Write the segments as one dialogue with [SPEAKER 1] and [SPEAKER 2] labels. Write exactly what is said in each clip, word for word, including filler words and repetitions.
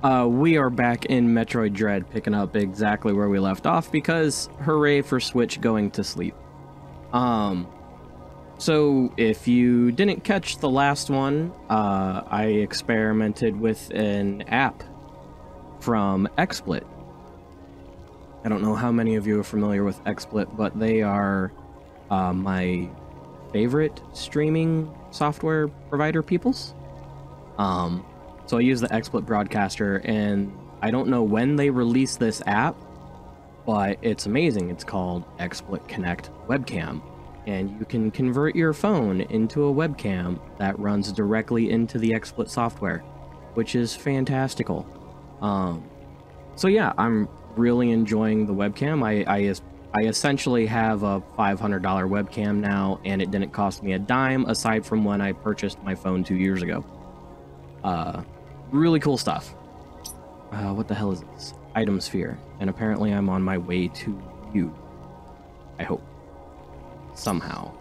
[SPEAKER 1] Uh, we are back in Metroid Dread, picking up exactly where we left off because hooray for Switch going to sleep. Um, so if you didn't catch the last one, uh, I experimented with an app from XSplit. I don't know how many of you are familiar with XSplit, but they are uh, my favorite streaming software provider peoples. Um, so I use the XSplit Broadcaster, and I don't know when they released this app, but it's amazing. It's called XSplit Connect Webcam, and you can convert your phone into a webcam that runs directly into the XSplit software, which is fantastical. Um, so yeah, I'm really enjoying the webcam. I, I, I essentially have a five hundred dollar webcam now, and it didn't cost me a dime aside from when I purchased my phone two years ago. Uh, really cool stuff. Uh, what the hell is this? Item sphere. And apparently I'm on my way to you. I hope. Somehow.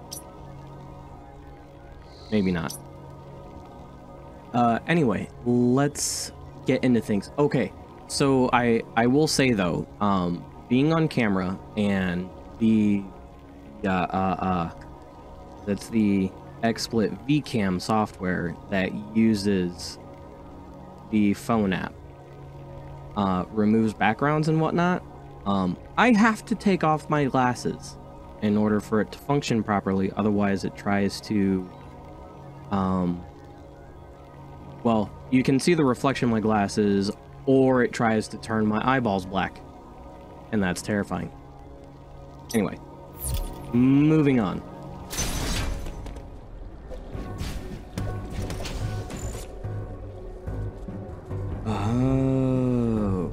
[SPEAKER 1] Maybe not. Uh, anyway, let's get into things. Okay, so I, I will say though, um, being on camera and the, uh, uh, uh, that's the XSplit VCam software that uses the phone app, uh, removes backgrounds and whatnot. Um, I have to take off my glasses in order for it to function properly. Otherwise, it tries to, um, well, you can see the reflection of my glasses, or it tries to turn my eyeballs black, and that's terrifying. Anyway, moving on. Oh.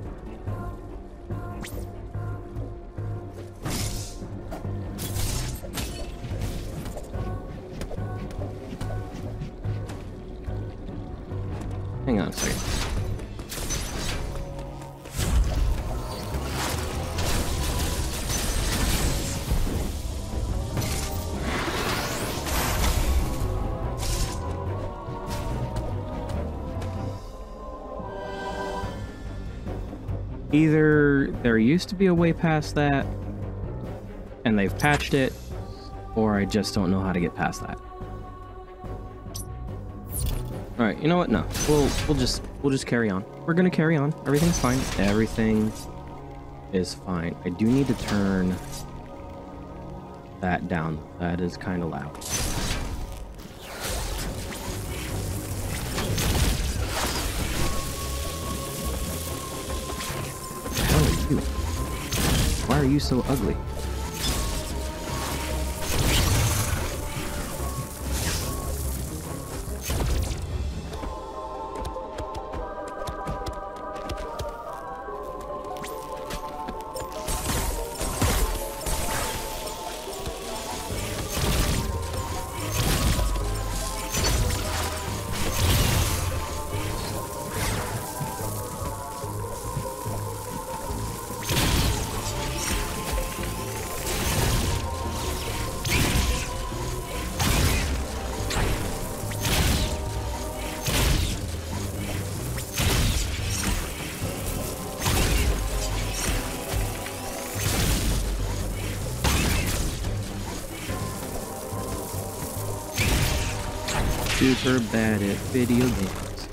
[SPEAKER 1] Hang on a second. Either there used to be a way past that, and they've patched it, or I just don't know how to get past that. All right, you know what? No, we'll we'll just we'll just carry on. We're gonna carry on. Everything's fine. Everything is fine. I do need to turn that down. That is kind of loud. Why are you so ugly? Super bad at video games.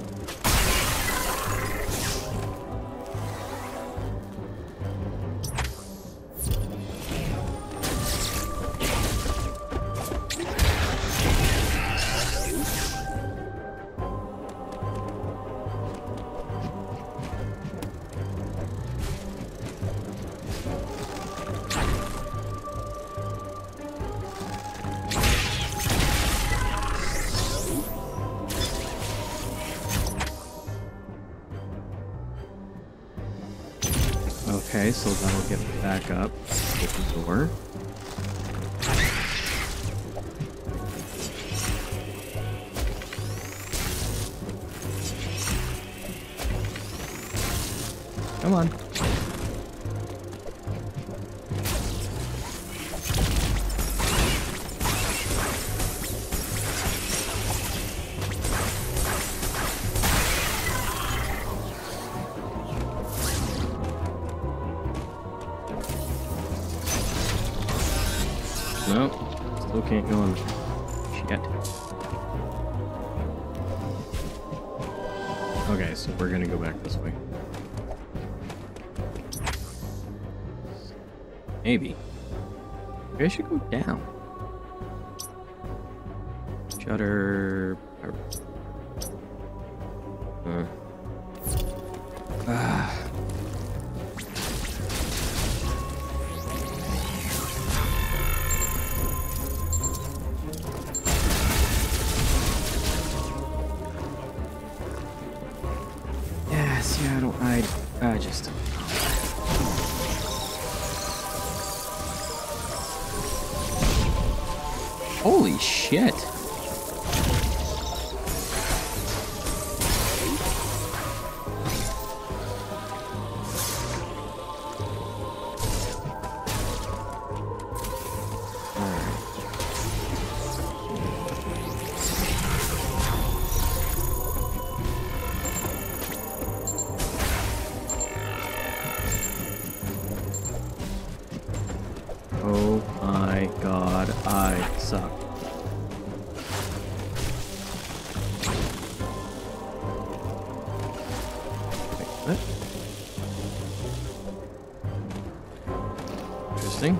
[SPEAKER 1] Okay, so that'll get me back up. Open the door. Come on. Nope. Still can't go on. Shit. Okay, so we're gonna go back this way. Maybe. Maybe I should go down. Shutter. Uh. Ah. Yes, yeah, I don't. I. I just. Holy shit. Oh my god, I suck. Wait, what? Interesting.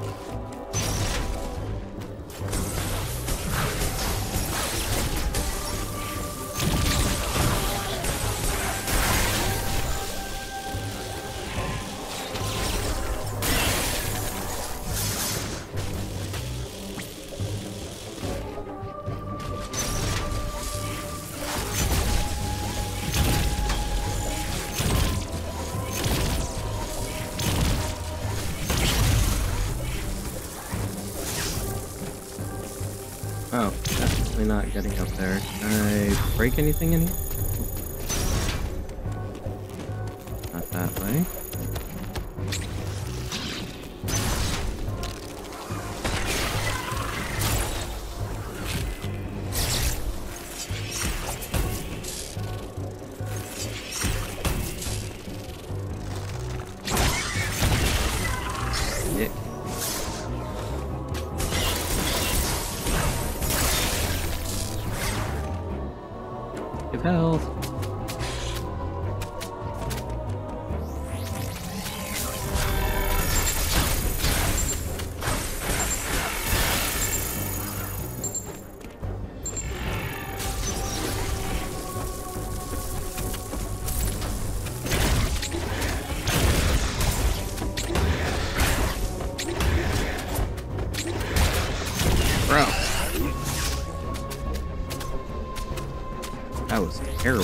[SPEAKER 1] Oh, definitely not getting up there. Can I break anything in here? Not that way. Yeah. Give health. Bro. That was terrible.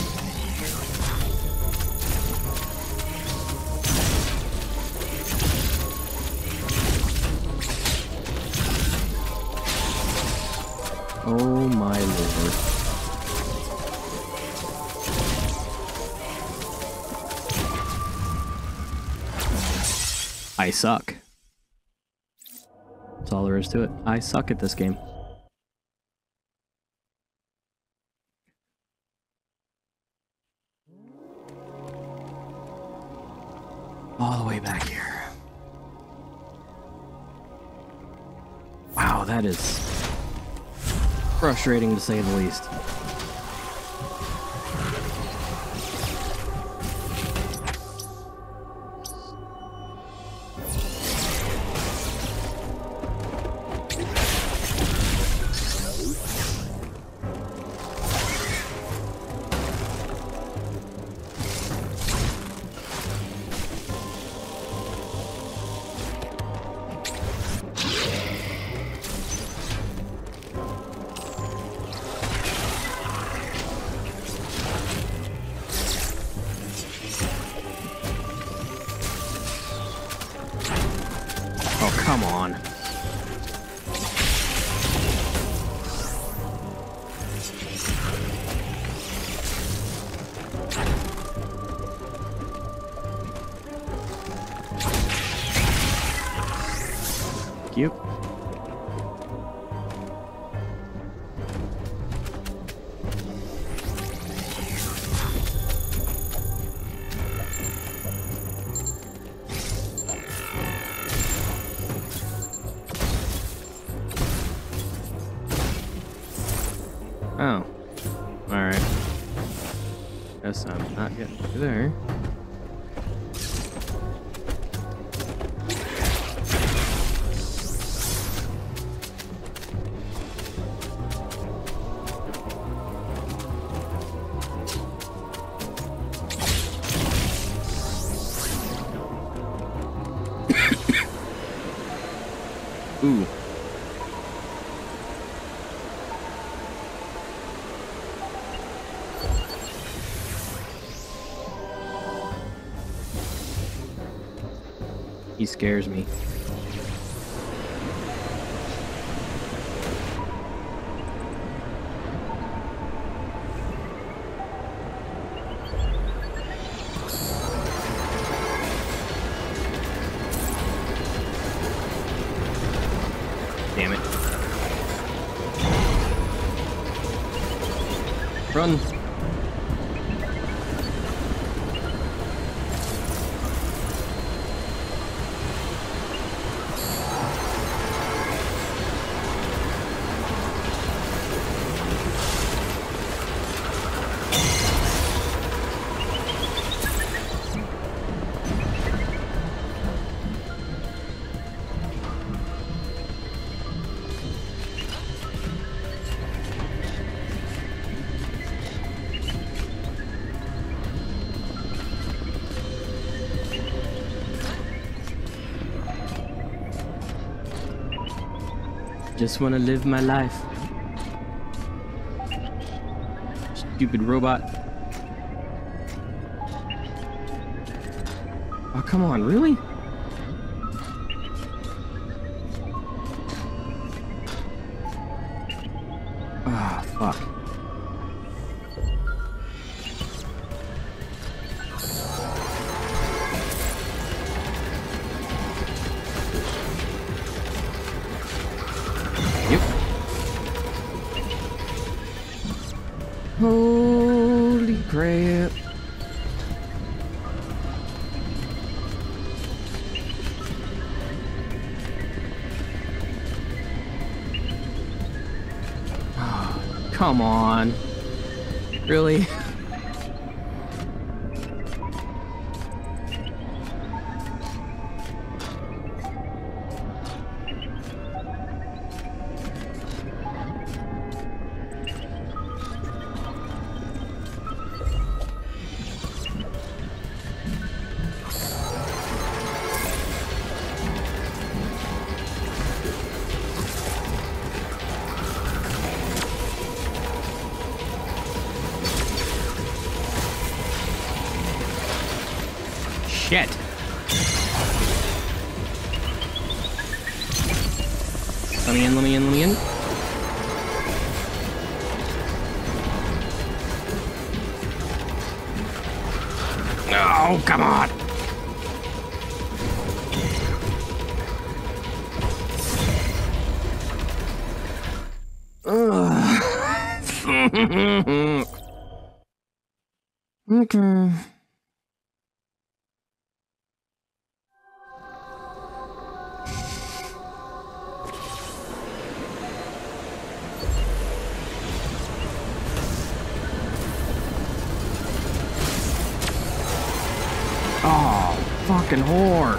[SPEAKER 1] Oh my lord. I suck. That's all there is to it. I suck at this game. All the way back here. Wow, that is frustrating to say the least. Oh, come on. Cute. Oh. Alright. Guess I'm not getting through there. Ooh. He scares me. Damn it. Run. Just want to live my life. Stupid robot. Oh, come on, really? Ah, oh, fuck. Holy crap. Oh, come on. Really? Shit. Let me in, let me in, let me in. Oh, come on. Ugh. Okay. Oh, fucking whore.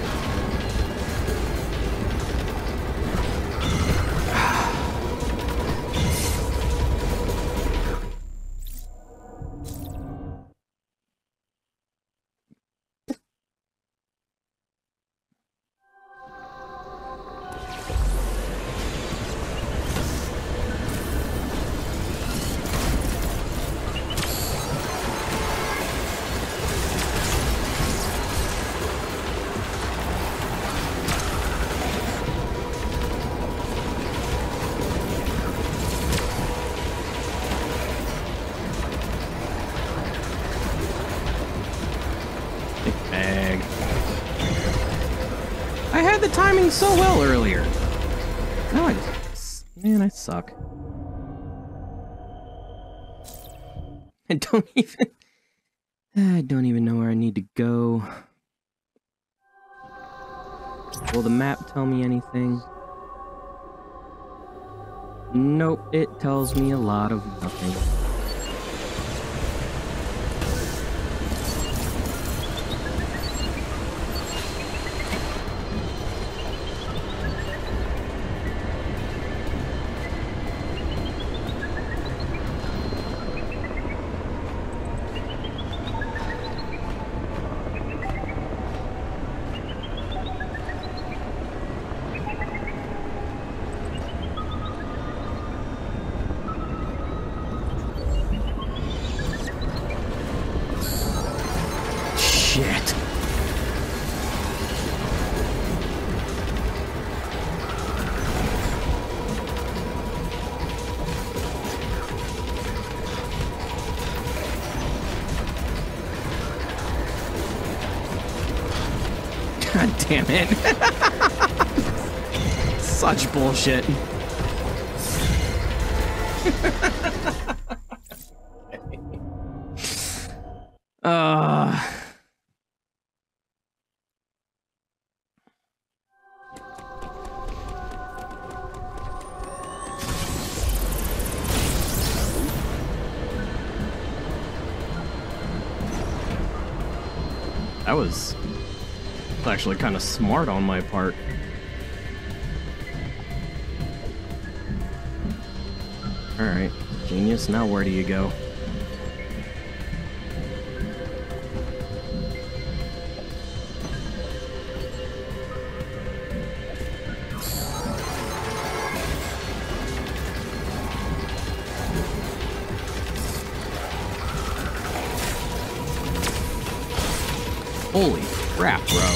[SPEAKER 1] Bag. I had the timing so well earlier. No, I just... Man, I suck. I don't even... I don't even know where I need to go. Will the map tell me anything? Nope, it tells me a lot of nothing. Shit. God damn it. Such bullshit. Uh That was actually kind of smart on my part. Alright, genius, now where do you go? Holy crap, bro.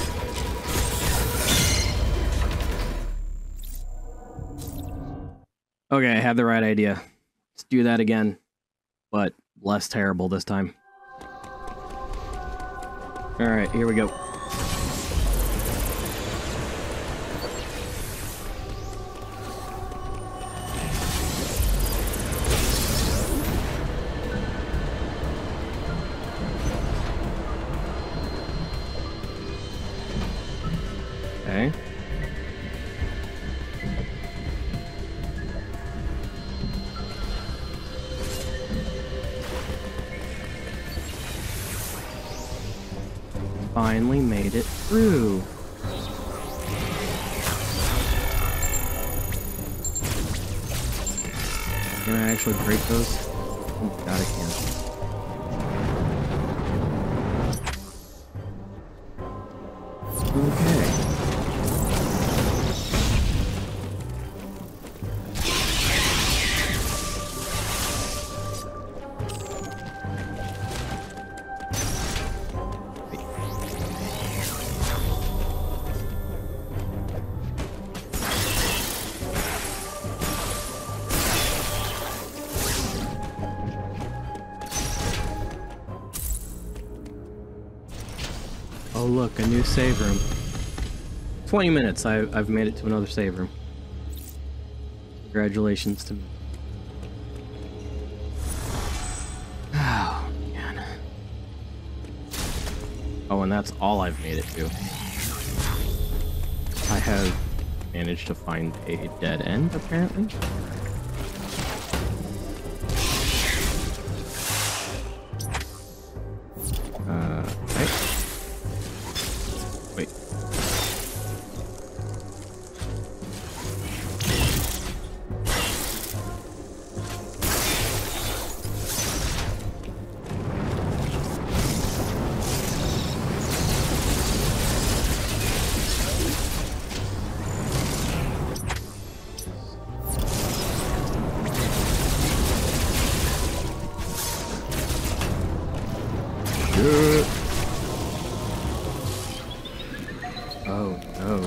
[SPEAKER 1] Okay, I had the right idea. Let's do that again, but less terrible this time. Alright, here we go. Okay. Finally made it through. Can I actually break those? Oh god, I can't. Okay. Oh look, a new save room. twenty minutes, I, I've made it to another save room. Congratulations to me. Oh, man. Oh, and that's all I've made it to. I have managed to find a dead end, apparently. Uh, okay. Wait. Shit. Oh no.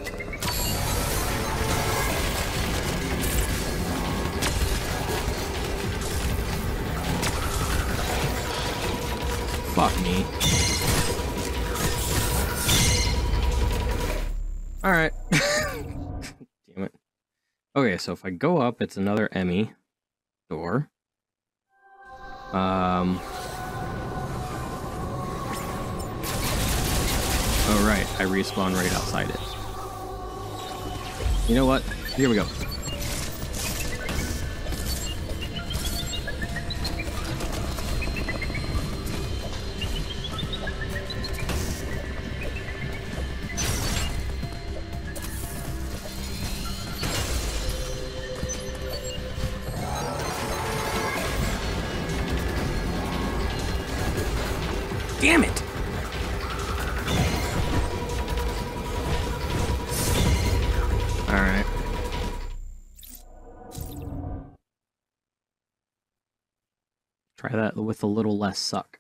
[SPEAKER 1] Fuck me. Alright. Damn it. Okay, so if I go up, it's another Emmy door. Um... Oh right, I respawn right outside it. You know what? Here we go. Try that with a little less suck.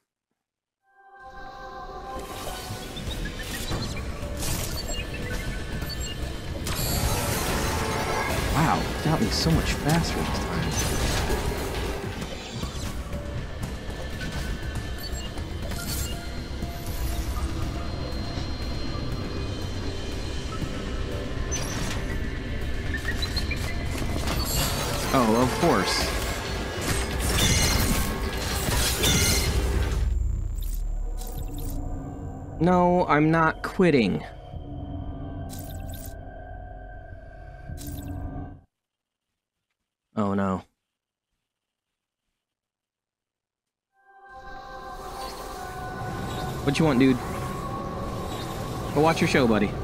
[SPEAKER 1] Wow, it got me so much faster this time. Oh, of course. No, I'm not quitting. Oh no. What you want, dude? Go watch your show, buddy.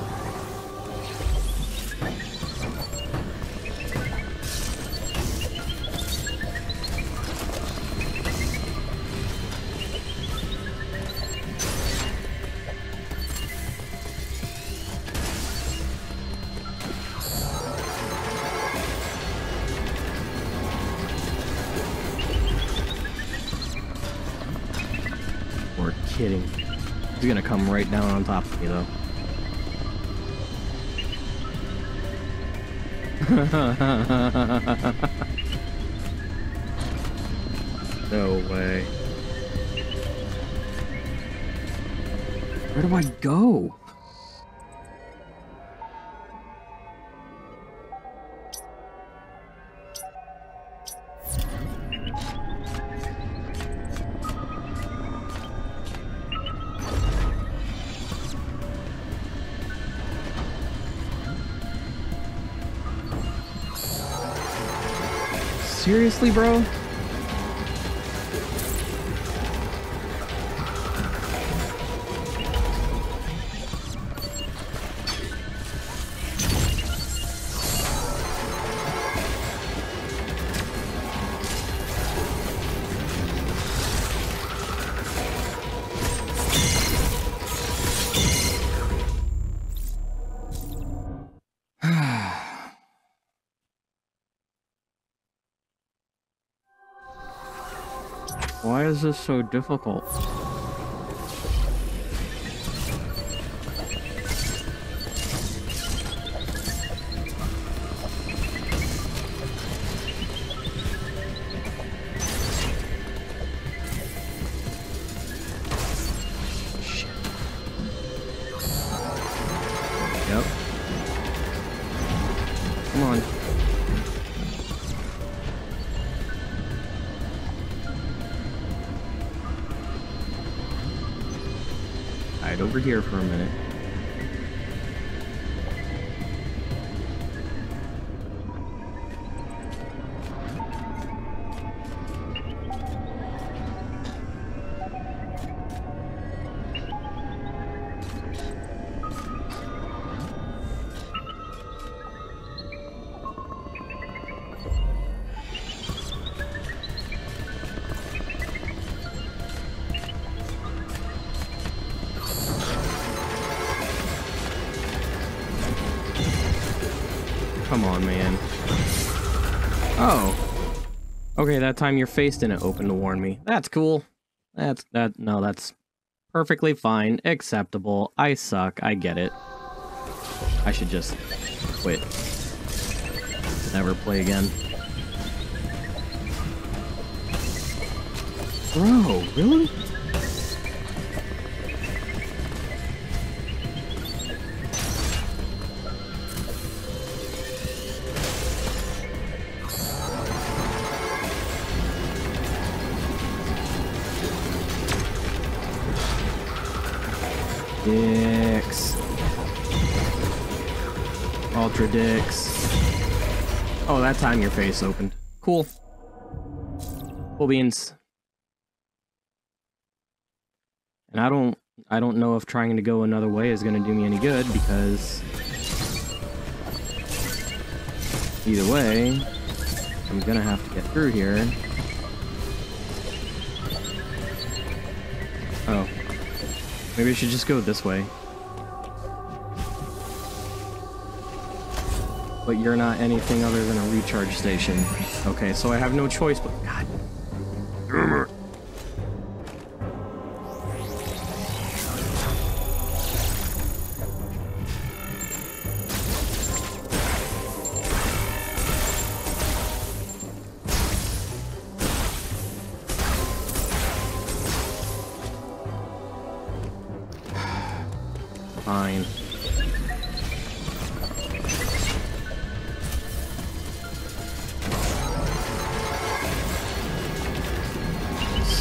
[SPEAKER 1] We're kidding. He's gonna come right down on top of me, though. No way. Where do I go? Seriously, bro? Why is this so difficult? Shit. Yep. Come on. Hide over here for a minute. Come on, man. Oh. Okay, that time your face didn't open to warn me. That's cool. That's, that, no, that's perfectly fine. Acceptable. I suck. I get it. I should just quit. Never play again. Bro, really? Dicks. Ultra dicks. Oh, that time your face opened. Cool. Cool beans. And I don't I don't know if trying to go another way is gonna do me any good, because either way, I'm gonna have to get through here. Oh. Maybe I should just go this way. But you're not anything other than a recharge station. Okay, so I have no choice but... God. Damn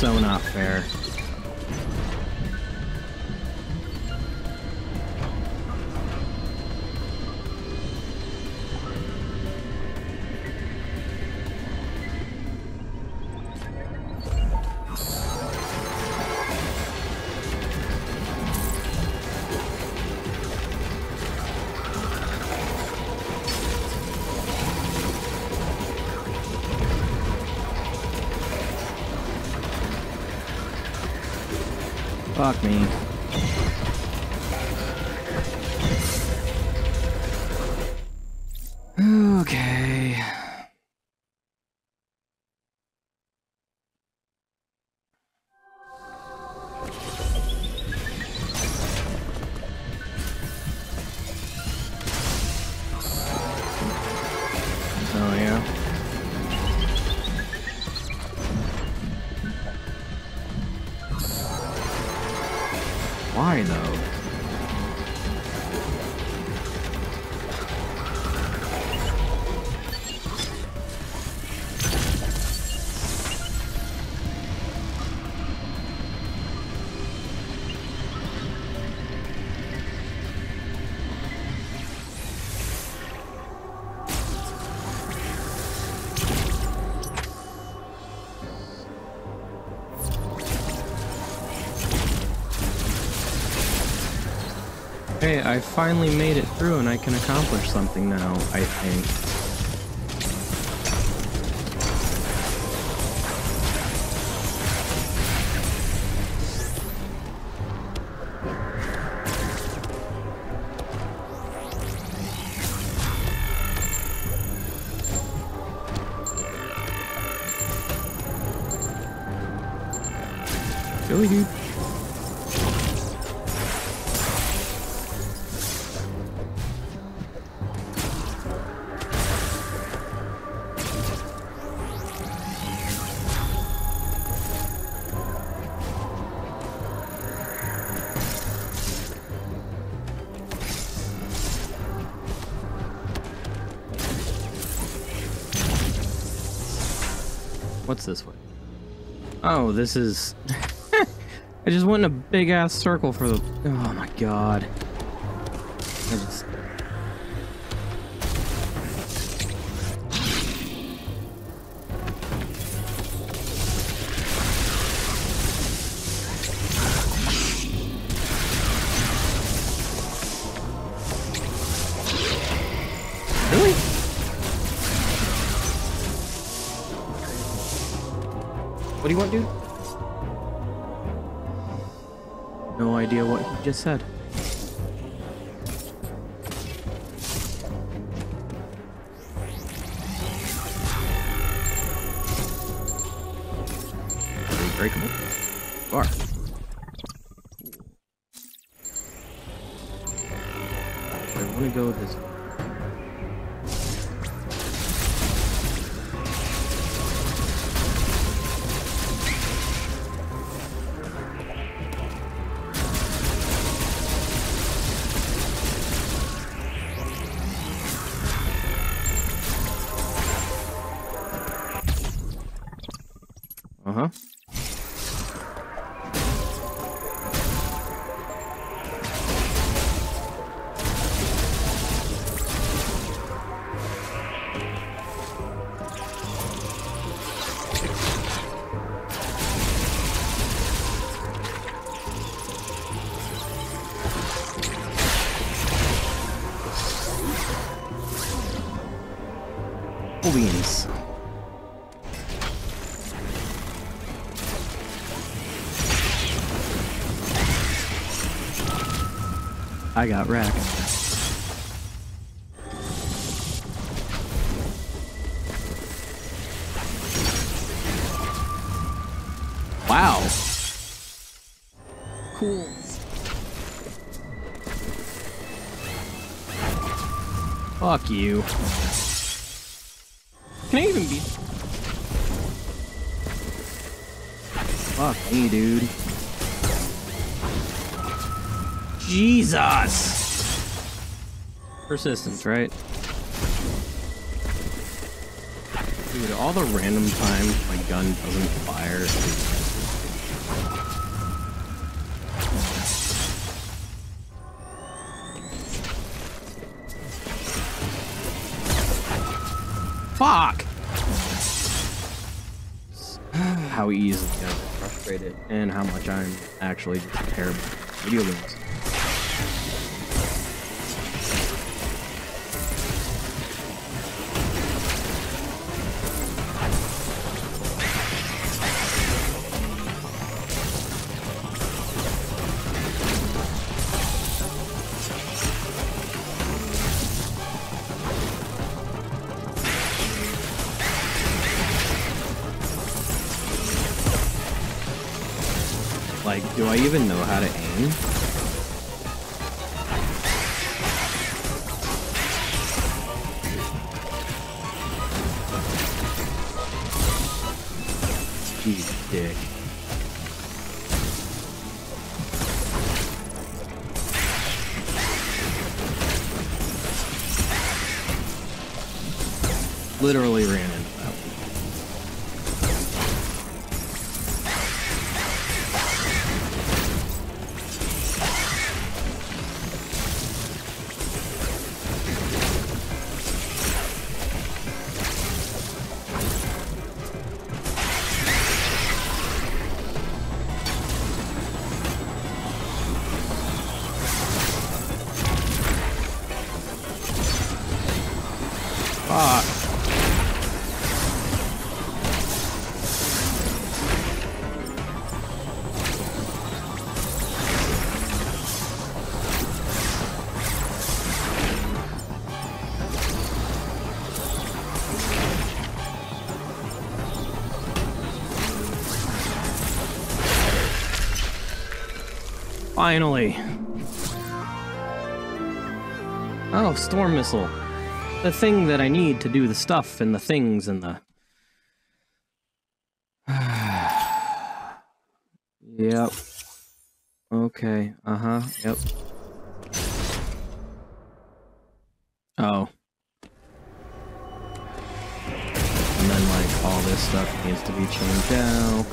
[SPEAKER 1] so not fair. Fuck me. Okay. Oh yeah. Why though? Hey, I finally made it through and I can accomplish something now, I think. Really, dude? What's this way? Oh, this is... I just went in a big-ass circle for the... Oh my god. I just... Really? What do you want, dude? No idea what he just said. Are you breakable? You are. I want to go this way. Uh-huh. Cool beans. I got wrecked. Wow. Cool. Fuck you. Can I even beat? Fuck me, dude. Jesus! Persistence, right? Dude, all the random times my gun doesn't fire. Fuck! How easily I get frustrated and how much I'm actually just terrible at video games. Like, do I even know how to aim? You dick. Literally ran into that one. Fuck. Finally. Oh, storm missile. The thing that I need to do the stuff and the things and the... Yep. Okay, uh-huh, yep. Oh. And then, like, all this stuff needs to be changed out.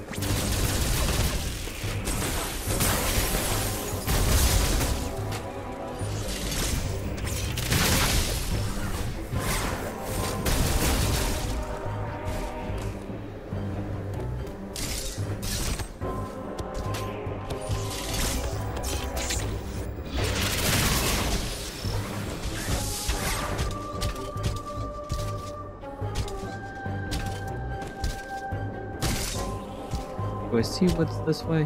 [SPEAKER 1] Do I see what's this way?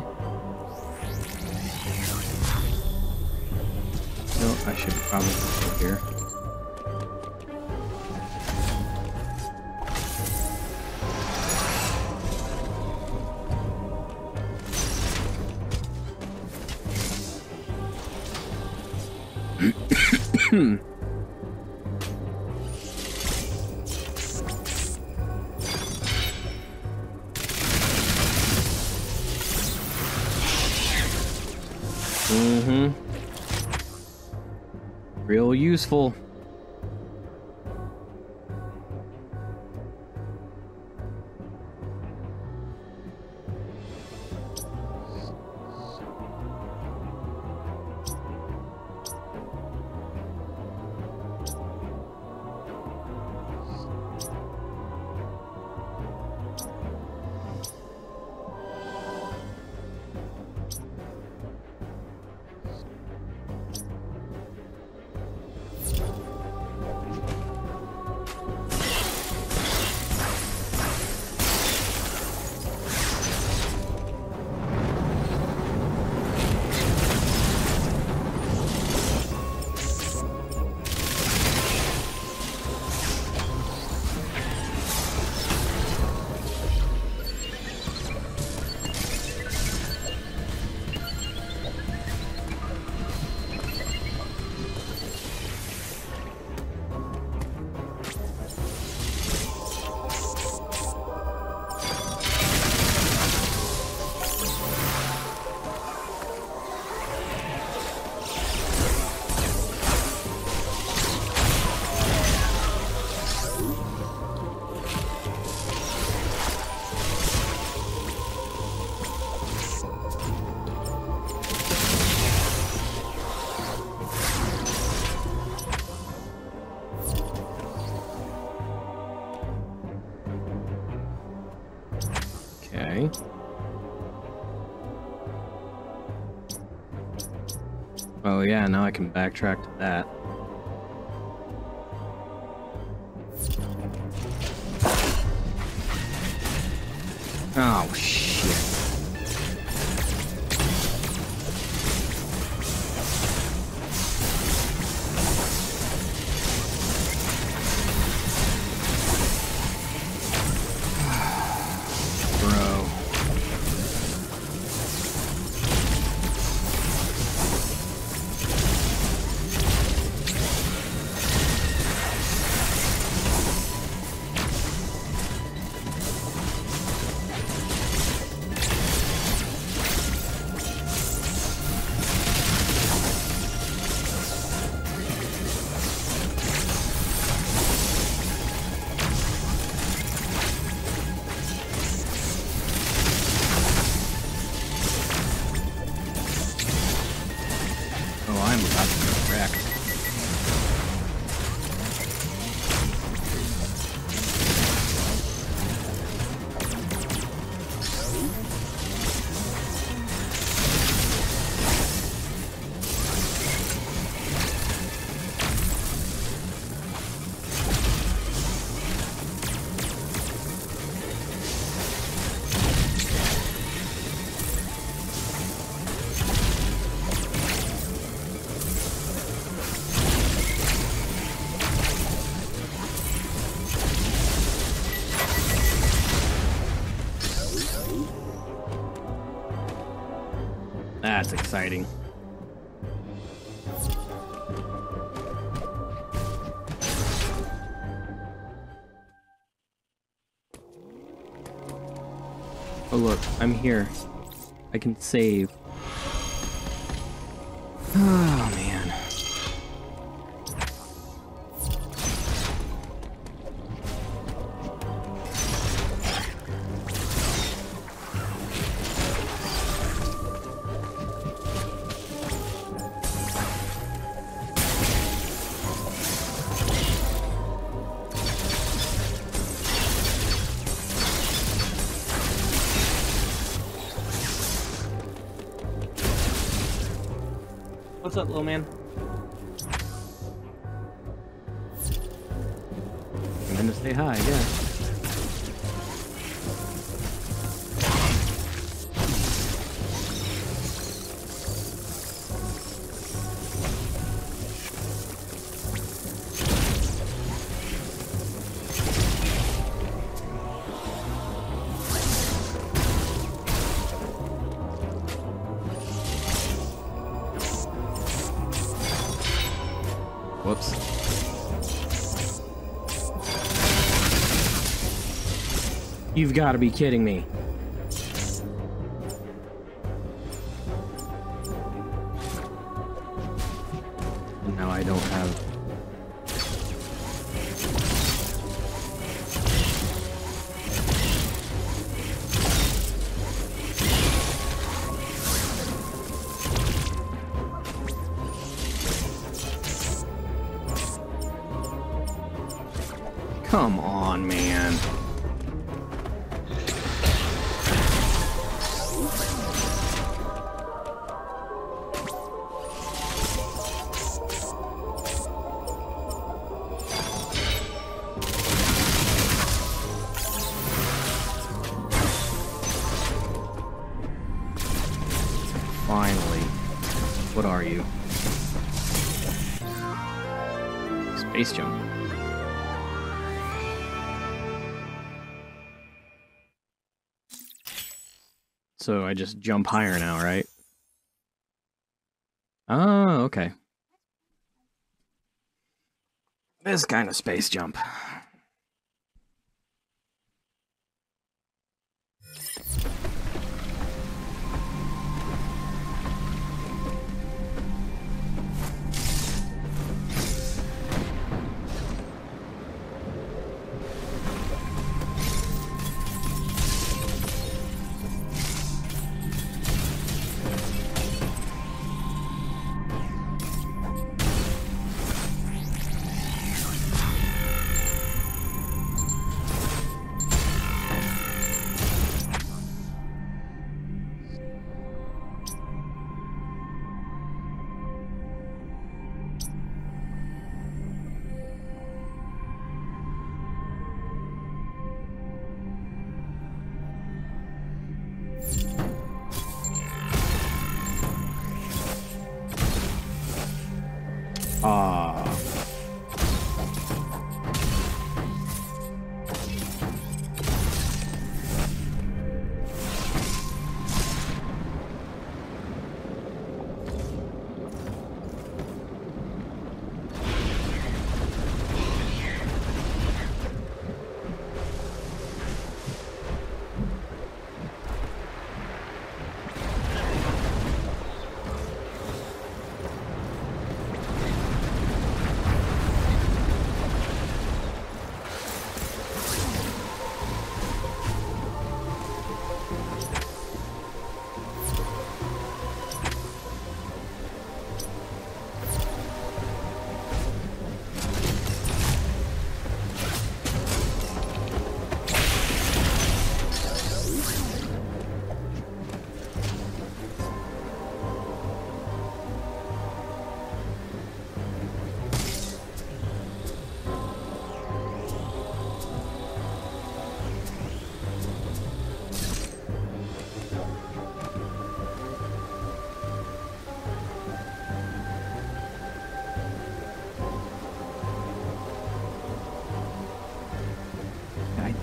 [SPEAKER 1] No, I should probably go here. Hmm. Mm-hmm. Real useful. Okay. Oh yeah, now I can backtrack to that. Oh shit. Bro. Oh, I'm about to get wrecked. That's exciting. Oh look, I'm here. I can save. Oh man. What's up, little man? I'm gonna stay high, I guess. Whoops. You've got to be kidding me. And now I don't have... Come on, man. Finally. What are you? Space jump. So I just jump higher now, right? Oh, okay. This kind of space jump.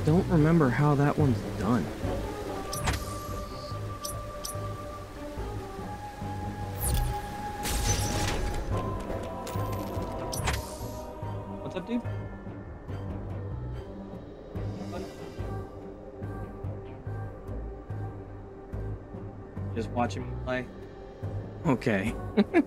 [SPEAKER 1] don't remember how that one's done. What's up, dude? Buddy? Just watching me play? Okay.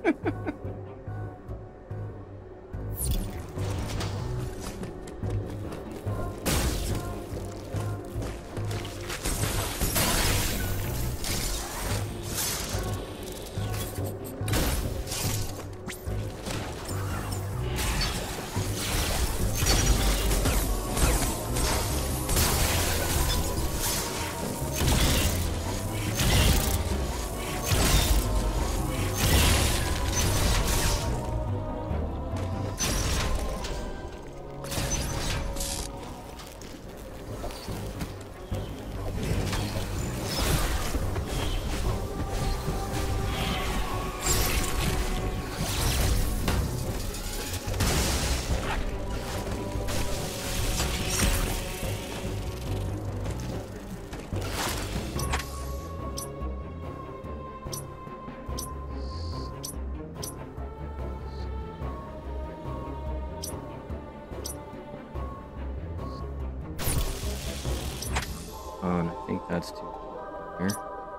[SPEAKER 1] Oh, and I think that's too here.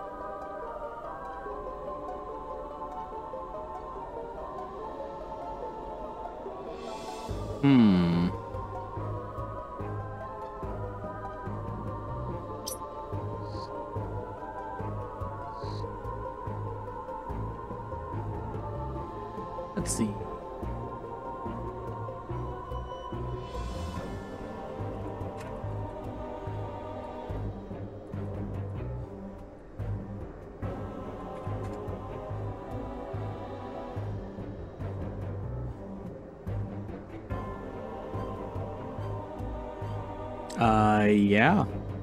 [SPEAKER 1] Hmm. Let's see. Uh, yeah.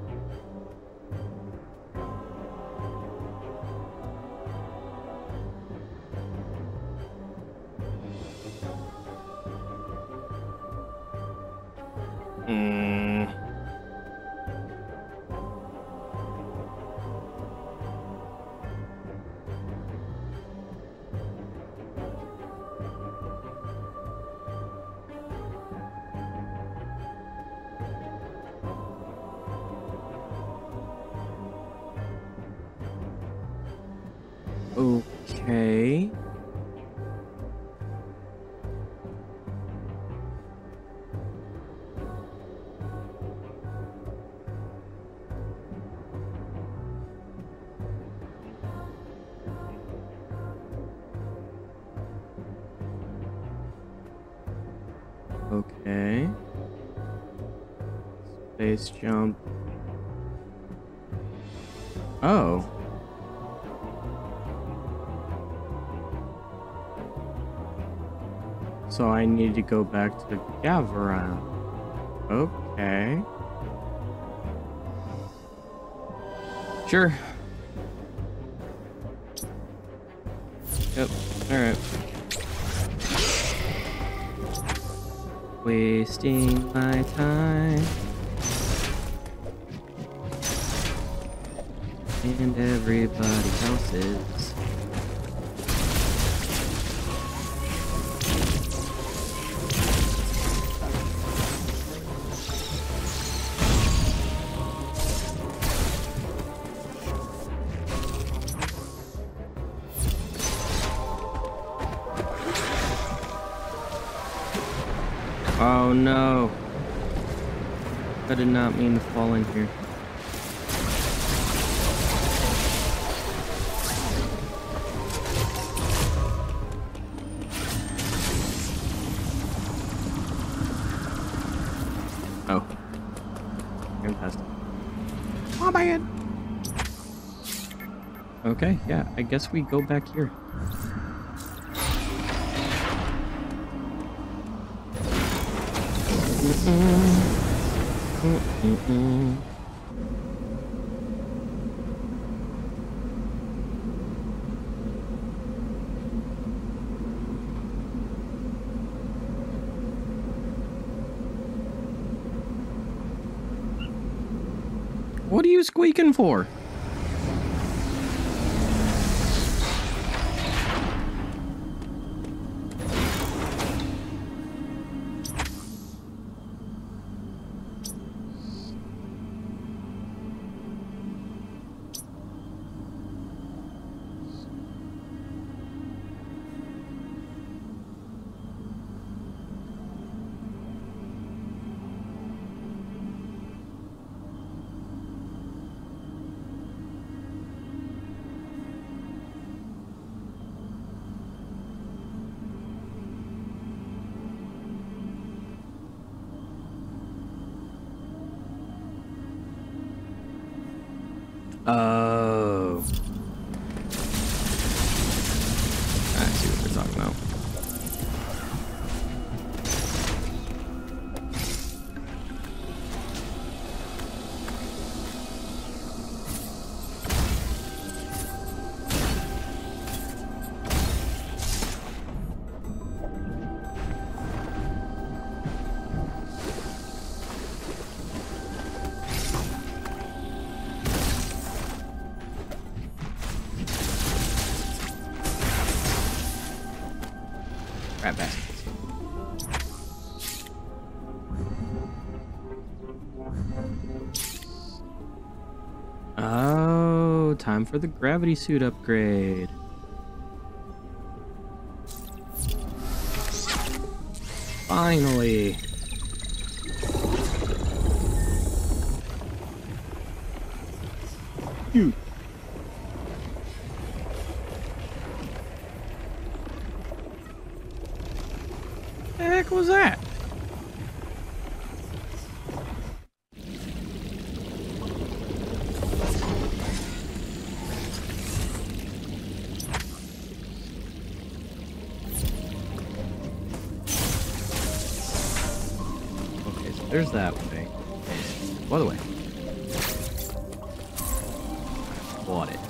[SPEAKER 1] Mm. Okay. Okay. Space jump. Oh. So I need to go back to Gavaran. Okay. Sure. Yep. Alright. Wasting my time. And everybody else's. Oh no. I did not mean to fall in here. Oh. Fantastic. Oh man. Okay, yeah, I guess we go back here. Mm-mm. Mm-mm. What are you squeaking for? Oh. I see what they're talking about. Rat baskets. Oh, time for the gravity suit upgrade. Finally. Dude. The heck was that? Okay, so there's that way. By the way. Bought it.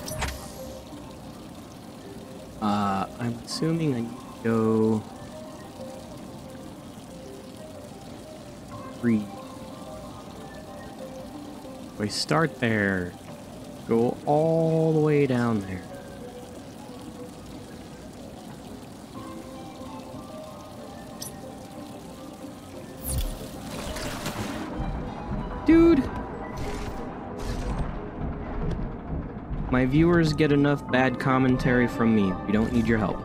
[SPEAKER 1] Uh, I'm assuming I need to go... We start there, go all the way down there. Dude! My viewers get enough bad commentary from me. We don't need your help.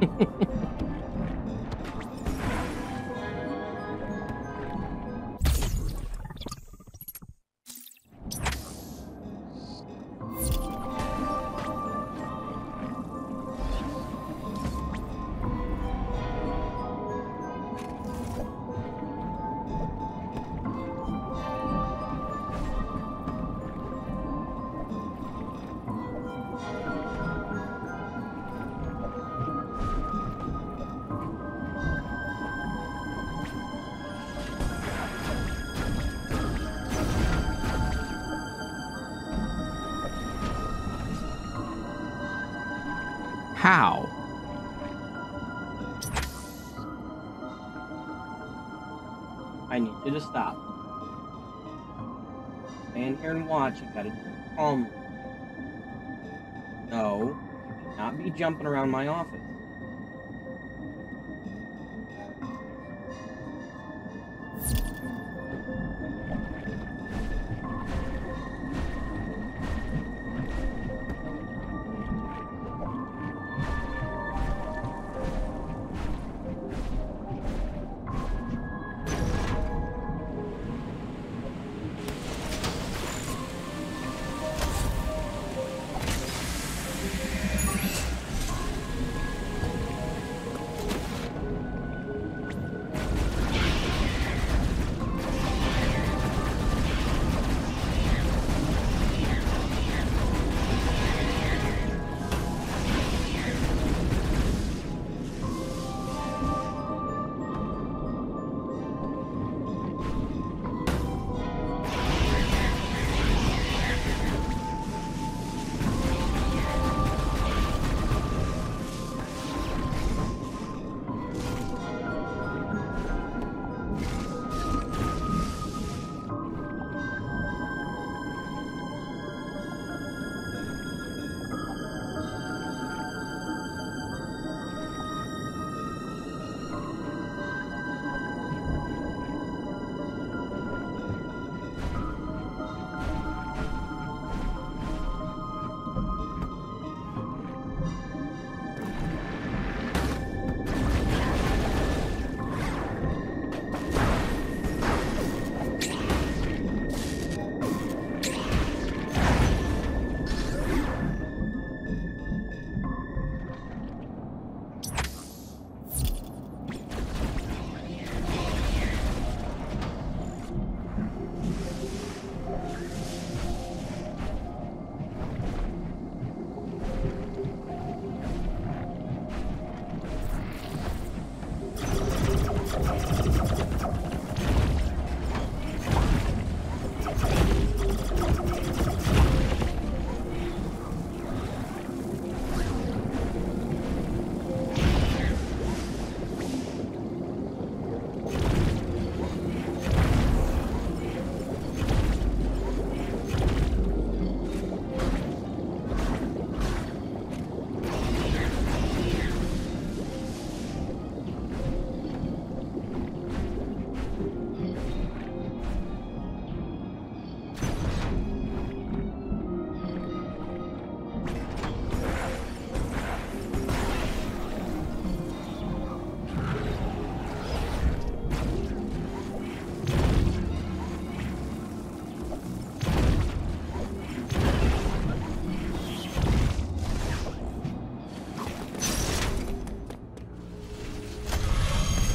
[SPEAKER 1] How? I need you to stop. Stand here and watch. You gotta do it calmly. No, not be jumping around my office.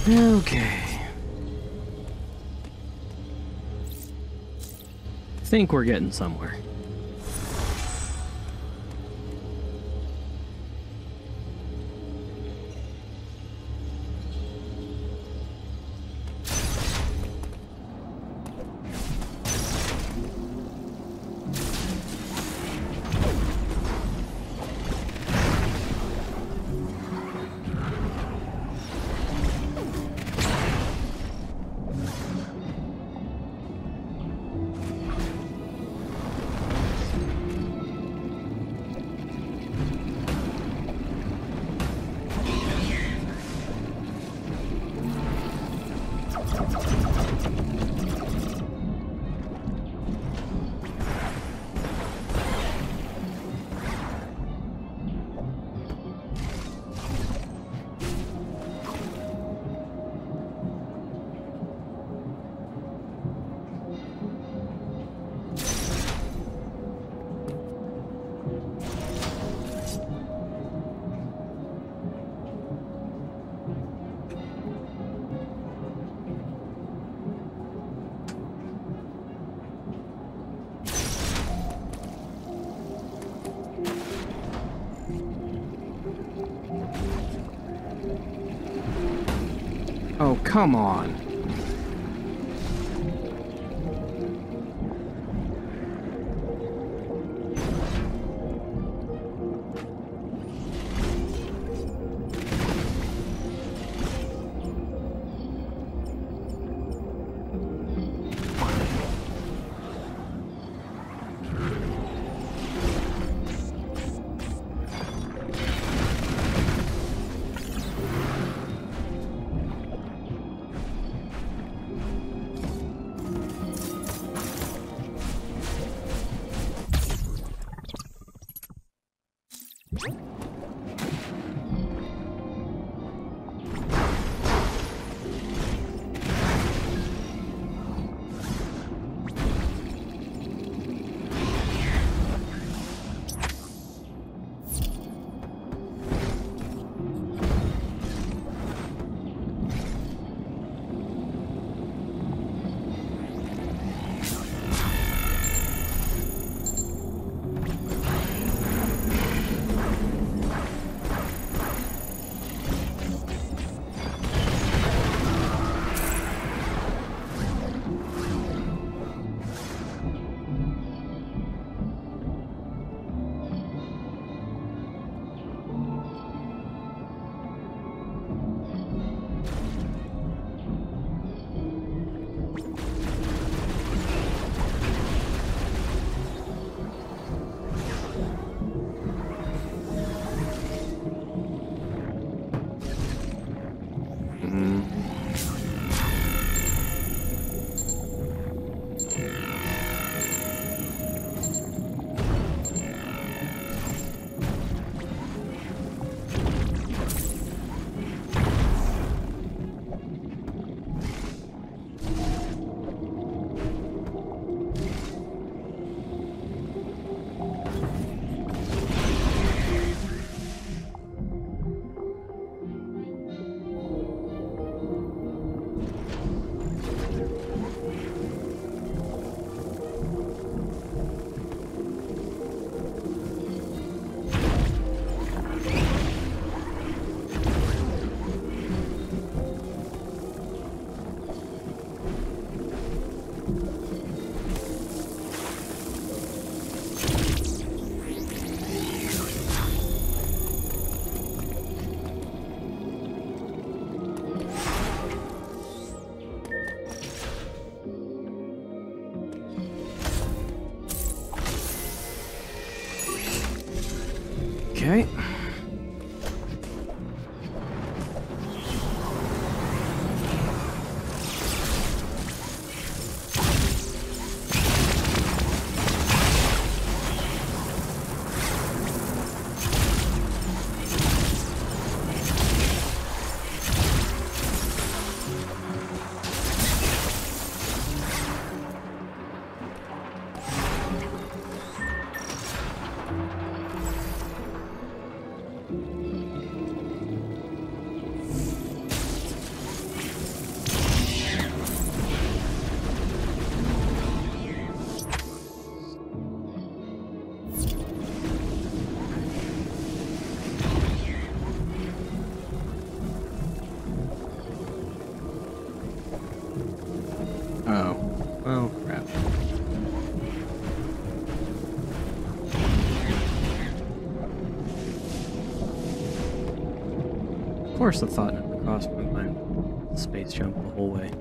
[SPEAKER 1] Okay. Think we're getting somewhere. Oh, come on. Okay. Oh, crap. Of course the thought never crossed my mind. Space jump the whole way.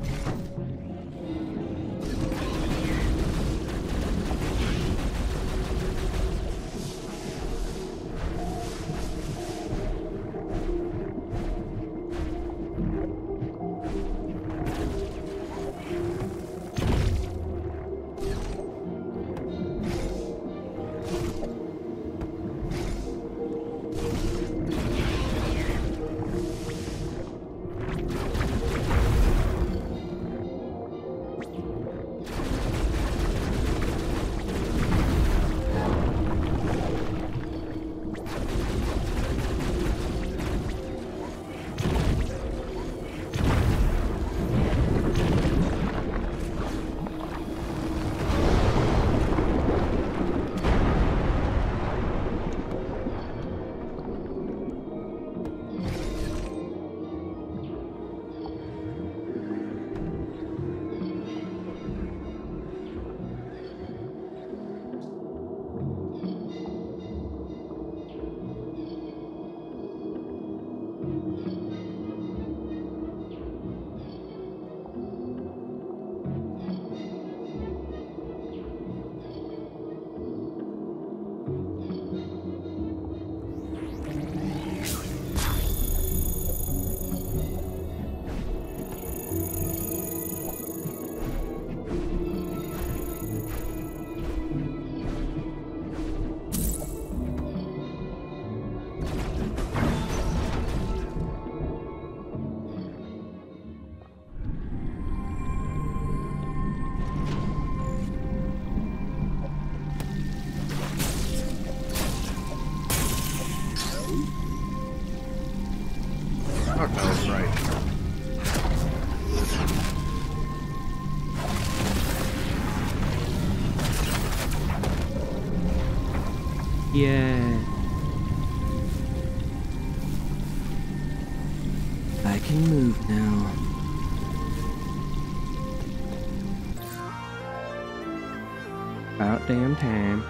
[SPEAKER 2] That was right.
[SPEAKER 1] Yeah. I can move now. About damn time.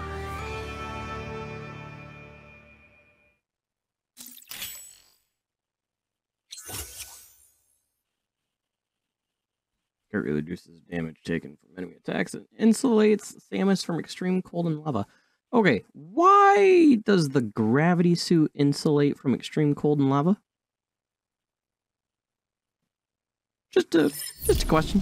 [SPEAKER 1] Greatly reduces damage taken from enemy attacks and insulates Samus from extreme cold and lava. Okay, why does the gravity suit insulate from extreme cold and lava? Just a just a question.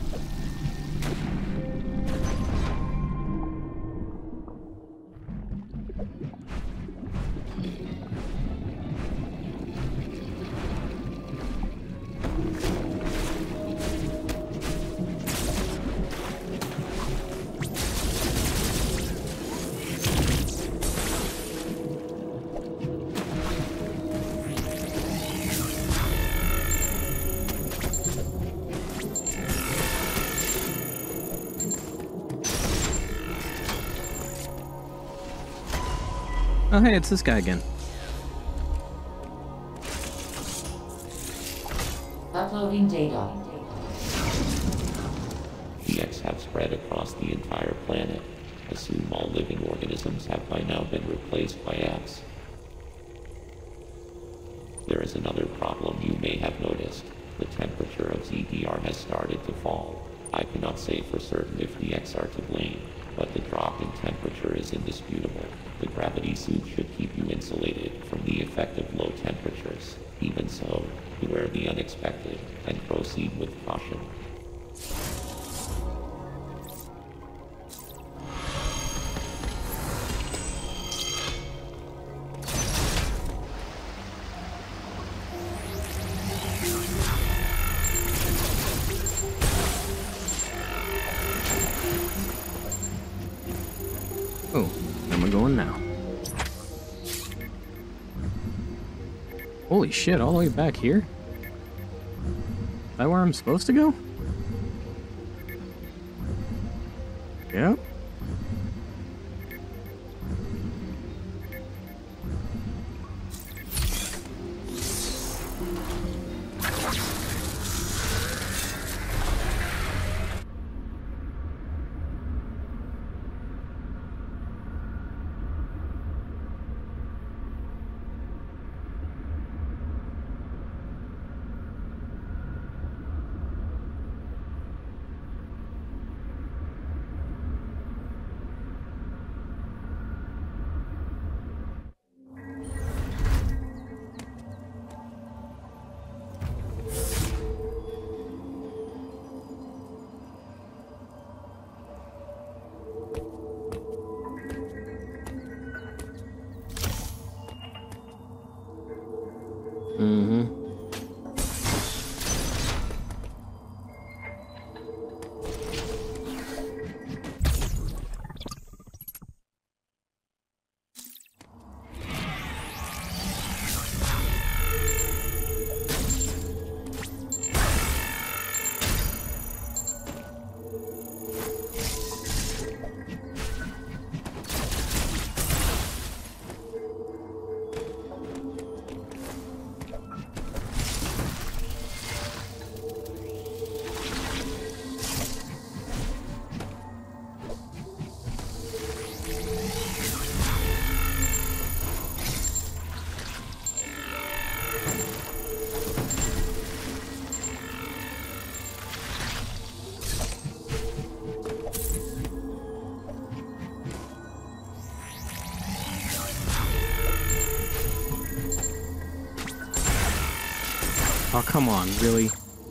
[SPEAKER 1] Oh, hey, it's this guy again.
[SPEAKER 3] Uploading data.
[SPEAKER 4] The X have spread across the entire planet. Assume all living organisms have by now been replaced by X. There is another problem you may have noticed. The temperature of Z D R has started to fall. I cannot say for certain if the X are to blame, but the drop in temperature is indisputable. The gravity suit should keep you insulated from the effect of low temperatures. Even so, beware the unexpected and proceed with caution.
[SPEAKER 1] Oh, where am I going now? Holy shit, all the way back here? Is that where I'm supposed to go? Yep. Oh, come on, really?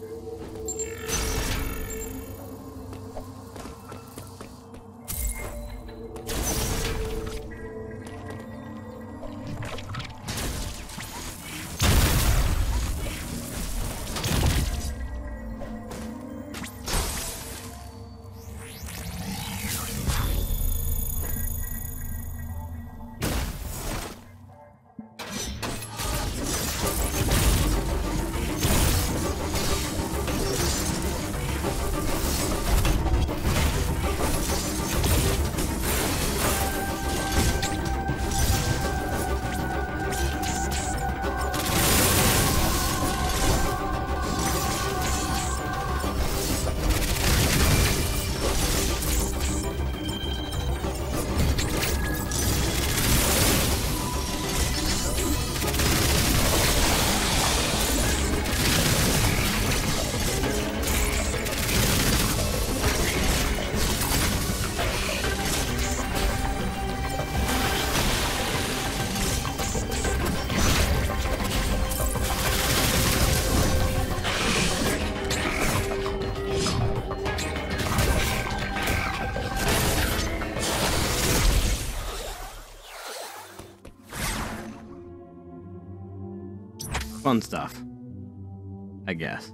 [SPEAKER 1] Fun stuff, I guess.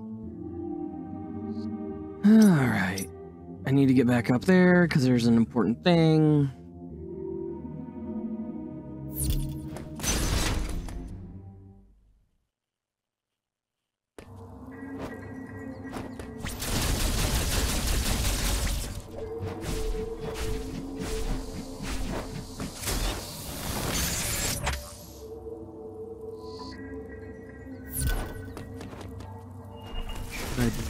[SPEAKER 1] Alright. I need to get back up there because there's an important thing. I do.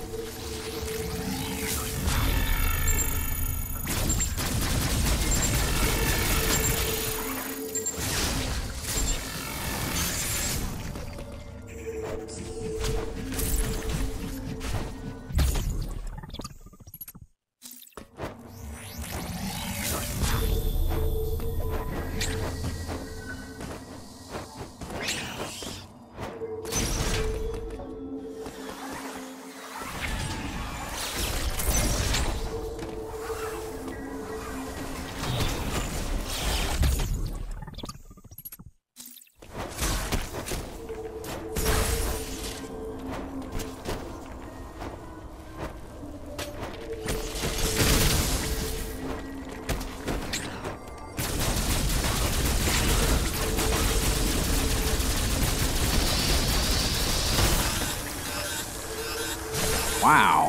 [SPEAKER 1] Wow.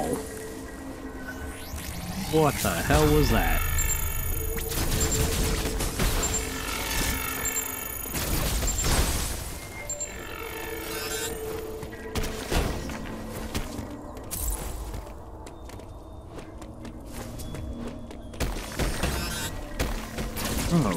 [SPEAKER 1] What the hell was that? Oh.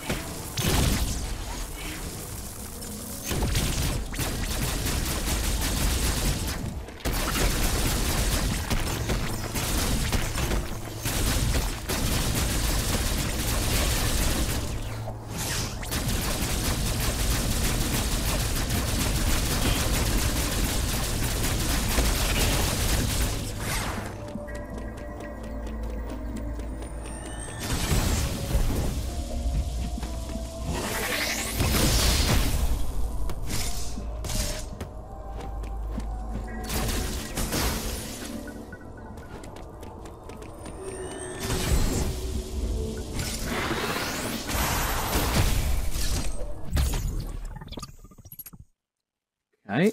[SPEAKER 1] Okay.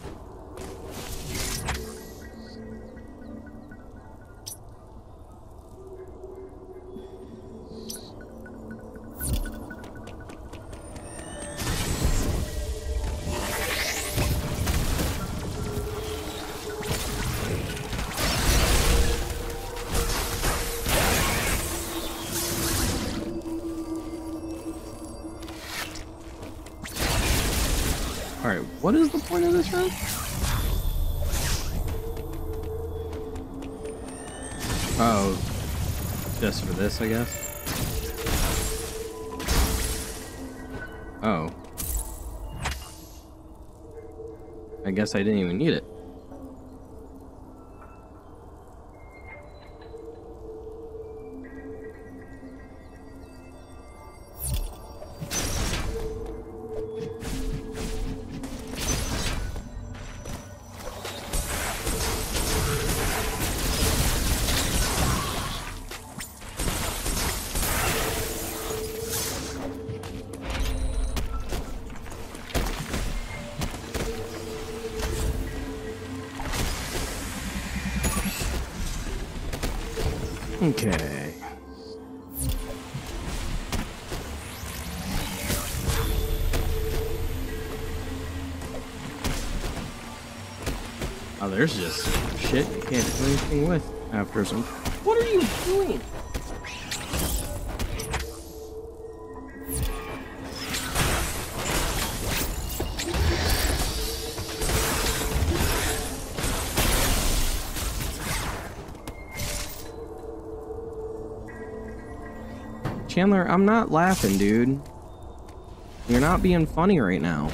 [SPEAKER 1] Alright, what is the point of this room? Oh, just for this, I guess. Oh. I guess I didn't even need it. Okay. Oh, there's just shit you can't do anything with after some. What are you doing? Chandler, I'm not laughing, dude. You're not being funny right now.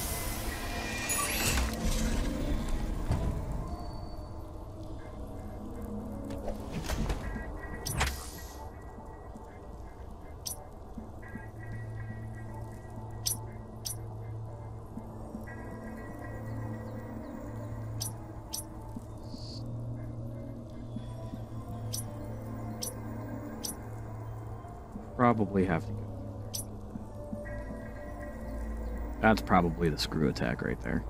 [SPEAKER 1] Probably have to go. That's probably the screw attack right there.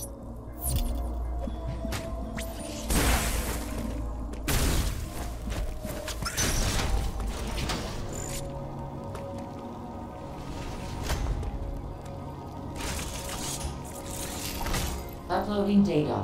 [SPEAKER 3] Uploading data.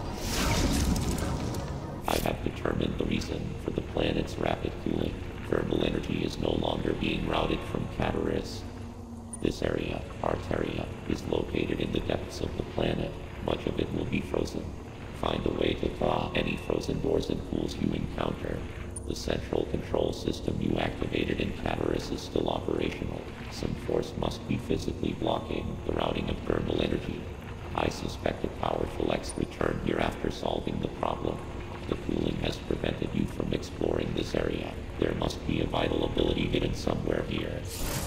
[SPEAKER 4] I have determined the reason for the planet's rapid cooling. Thermal energy is no longer being routed from Cataris. This area, Arteria, is located in the depths of the planet. Much of it will be frozen. Find a way to thaw any frozen doors and pools you encounter. The central control system you activated in Cataris is still operational. Some force must be physically blocking the routing of thermal energy. I suspect a powerful X returned here after solving the problem. The cooling has prevented you from exploring this area. There must be a vital ability hidden somewhere here.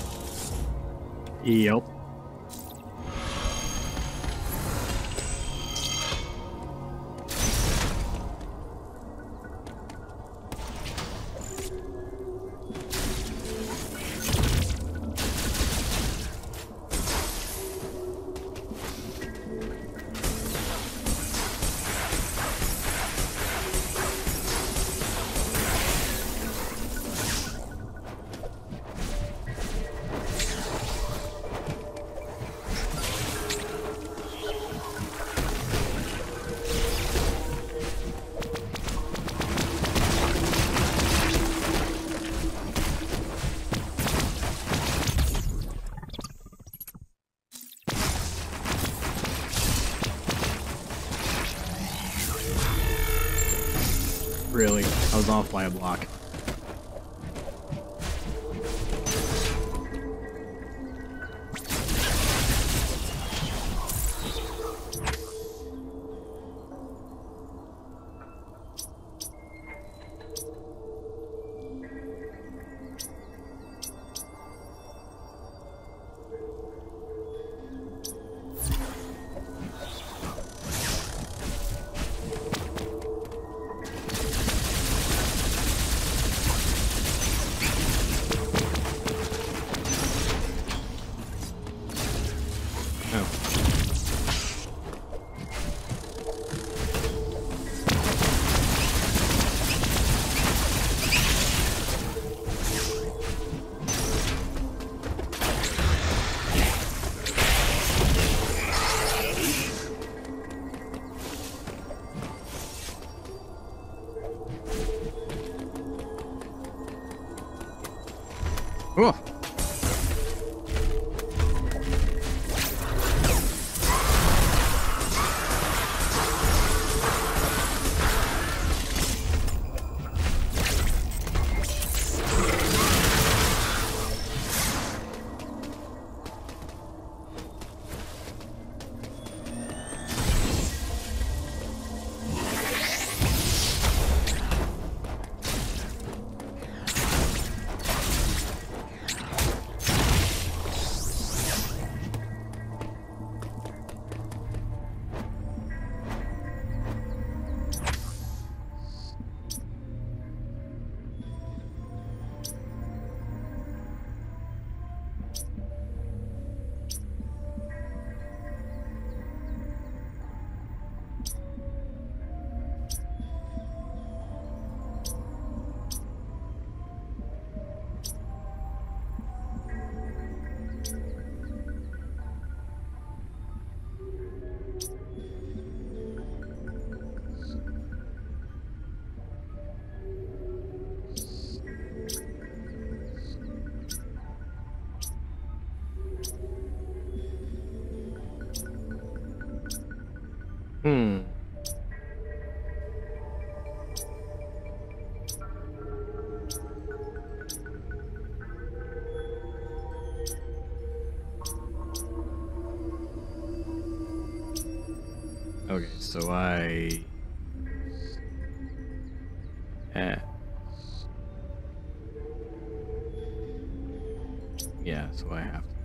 [SPEAKER 1] Yep. Really? I was off by a block. Oh. so I... Eh. Yeah, so I have to.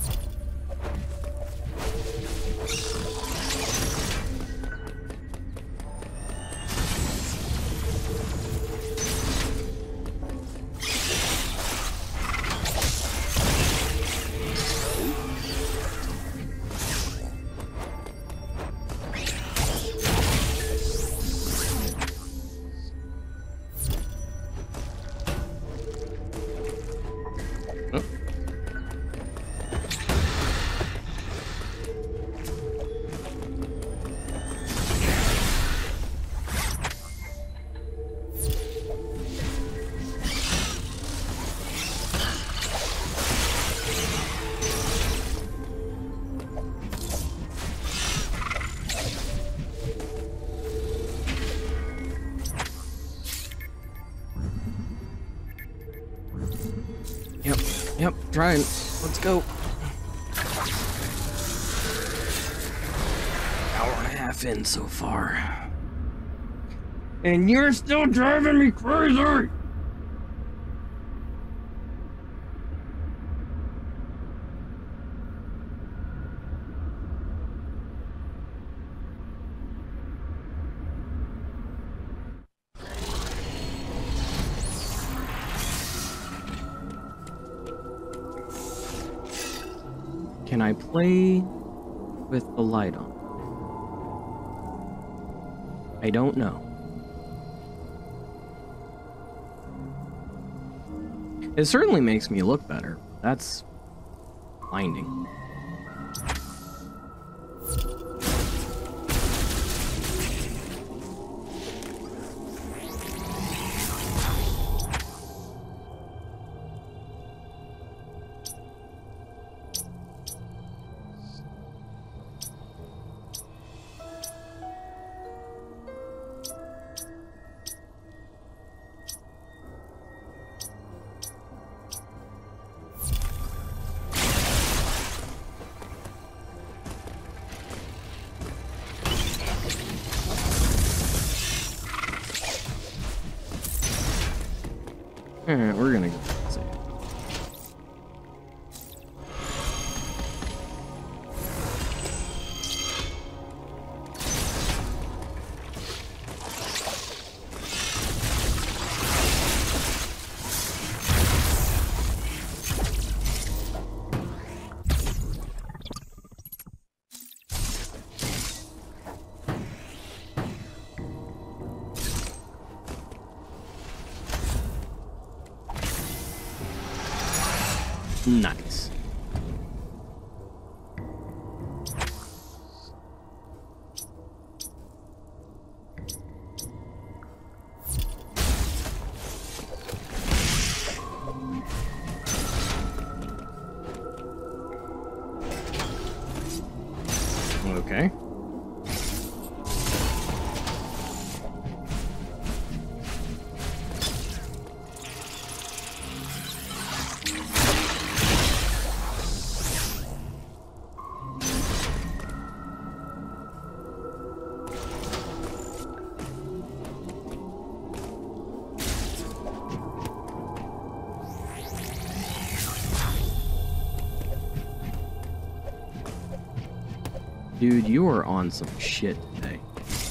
[SPEAKER 1] Yep, yep, trying. Let's go. Hour and a half in so far. And you're still driving me crazy! Can I play with the light on? I don't know. It certainly makes me look better. That's blinding. Alright, we're gonna go see. Nice. Okay. Dude, you are on some shit today.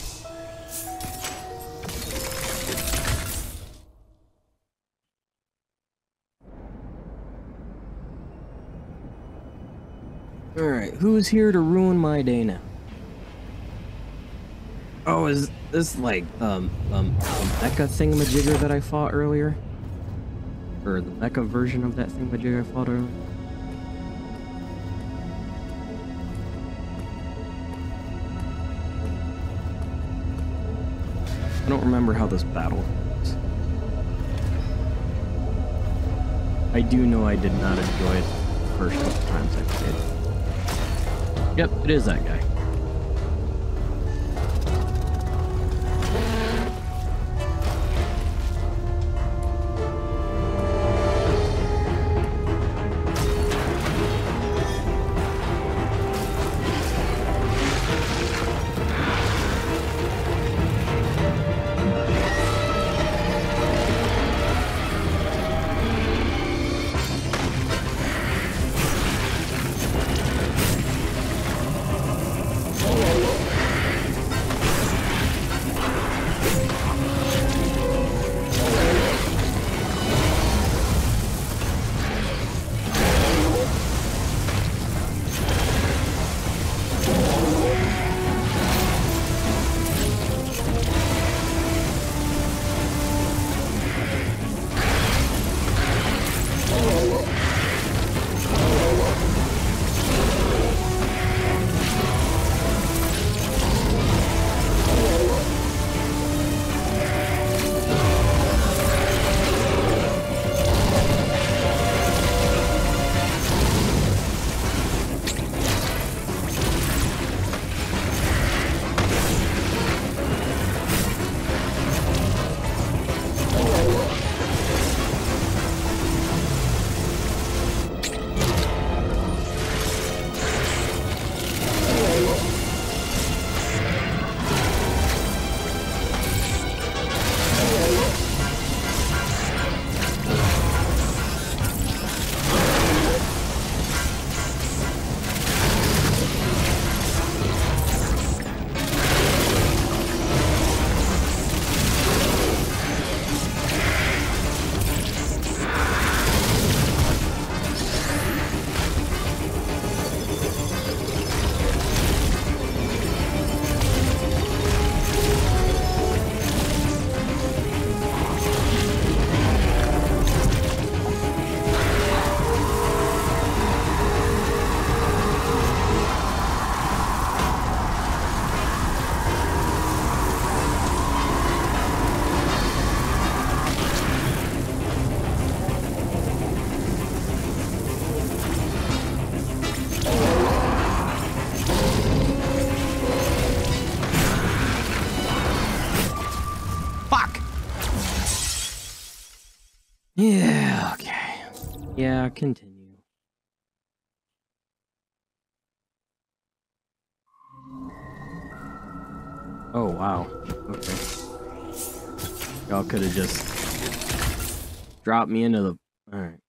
[SPEAKER 1] Alright, who's here to ruin my day now? Oh, is this like um, um, the mecha thingamajigger that I fought earlier? Or the mecha version of that thingamajigger I fought earlier? I don't remember how this battle goes. I do know I did not enjoy it the first couple times I played. Yep, it is that guy. Yeah, okay. Yeah, continue. Oh, wow. Okay. Y'all could have just dropped me into the... Alright.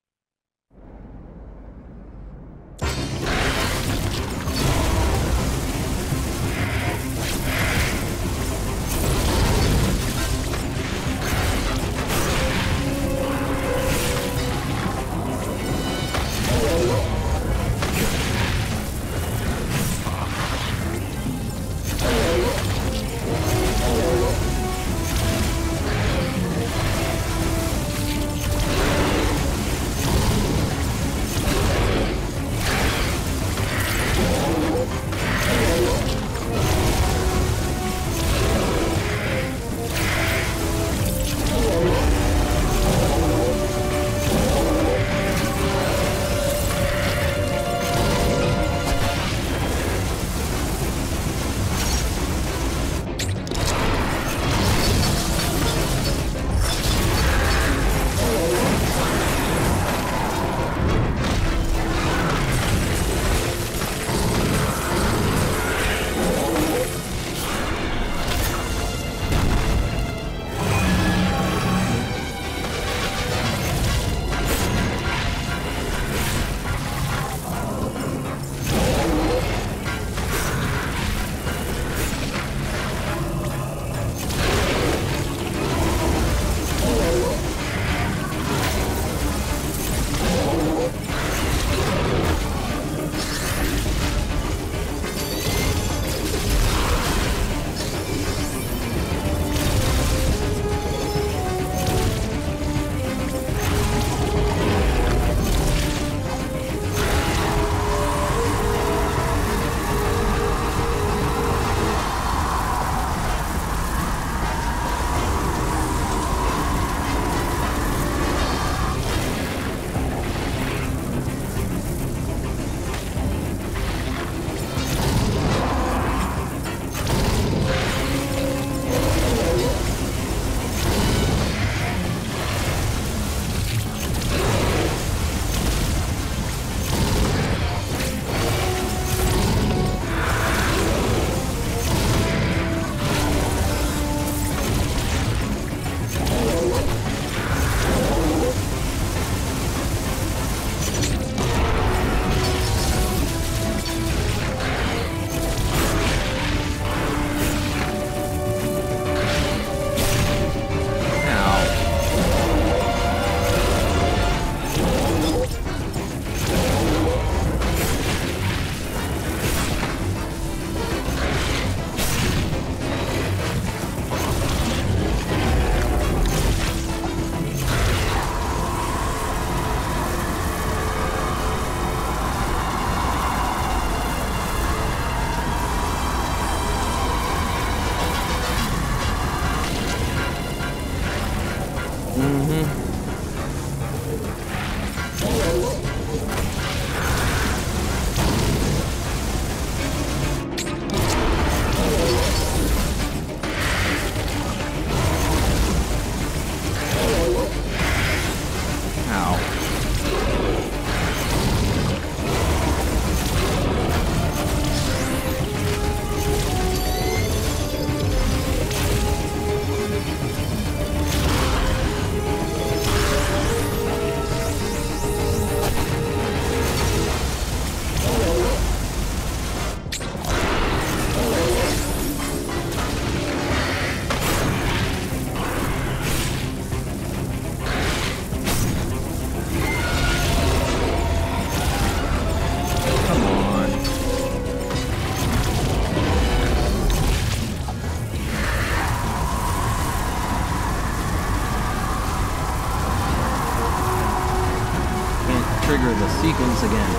[SPEAKER 1] trigger the sequence again.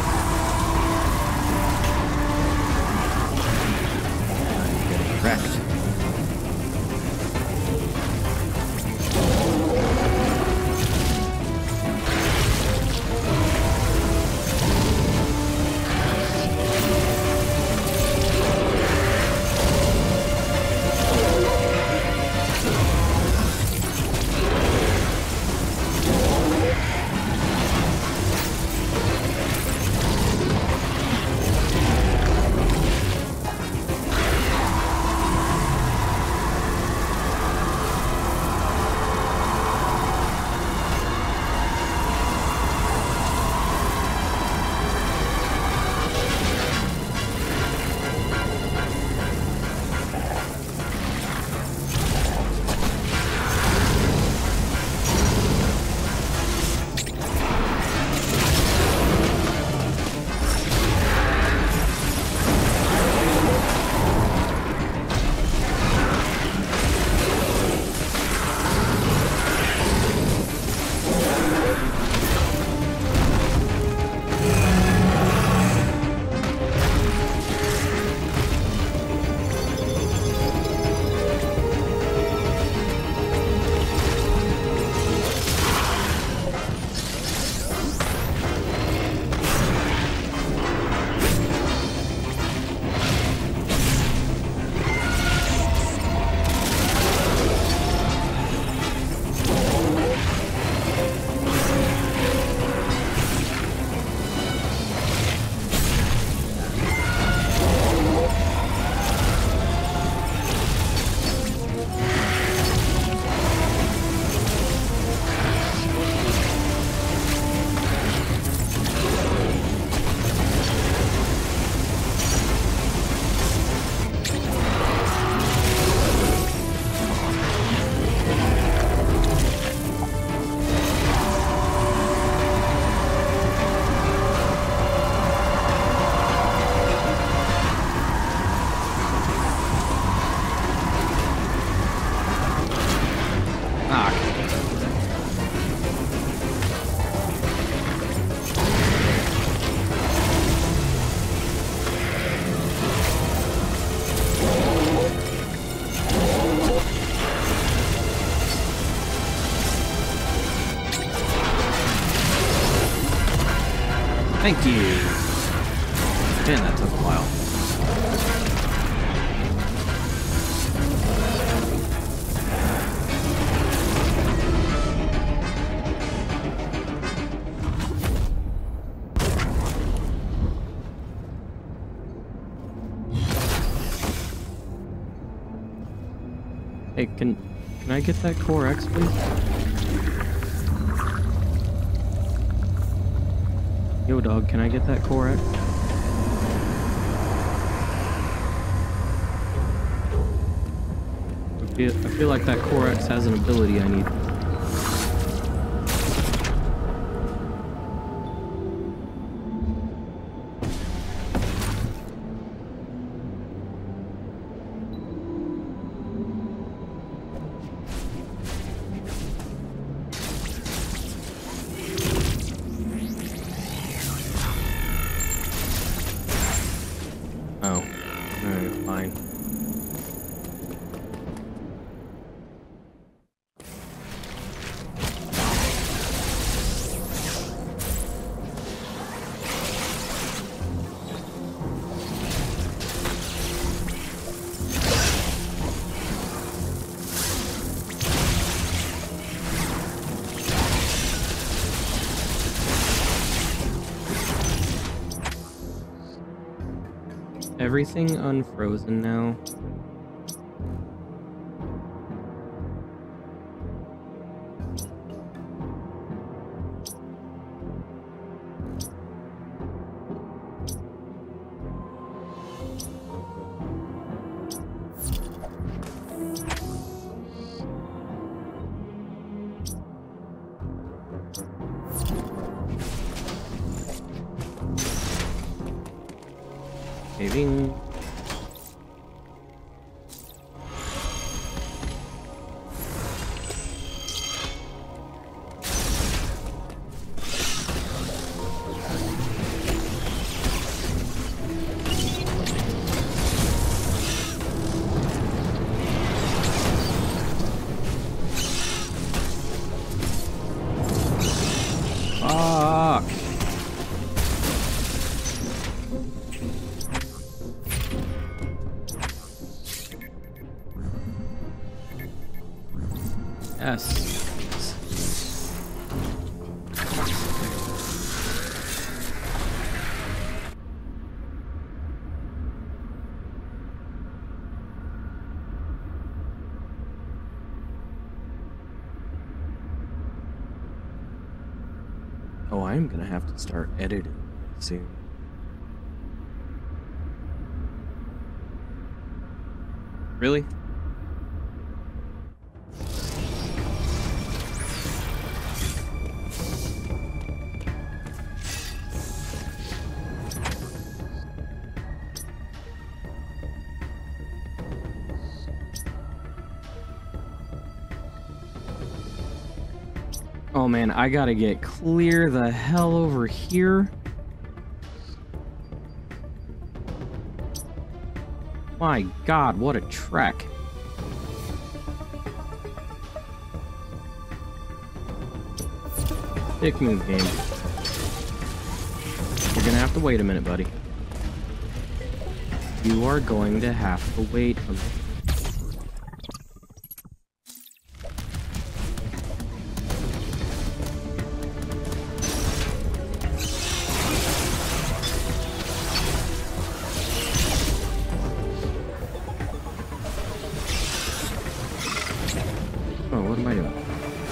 [SPEAKER 1] I'm getting wrecked. Thank you. Man, that took a while. Hey, can can I get that Core X, please? Yo, dog, can I get that Core X? I feel, I feel like that Core X has an ability I need. Oh, alright, fine. Everything unfrozen now. Saving. Fuck. Yes. Oh, I'm gonna have to start editing soon. Really? Oh man, I gotta get clear the hell over here. My god, what a trek. Dick move, game. You're gonna have to wait a minute, buddy. You are going to have to wait a minute. Oh, what am I doing?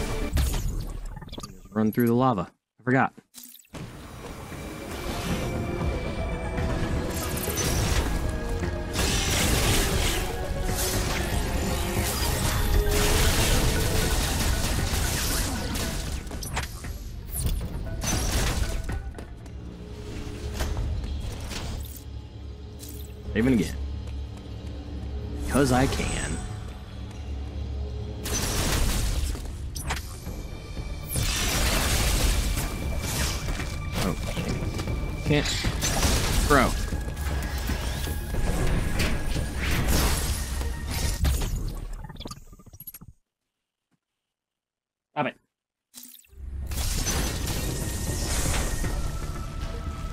[SPEAKER 1] Just run through the lava. I forgot. Saving again. Because I can. Oh, can't. Bro. Stop it.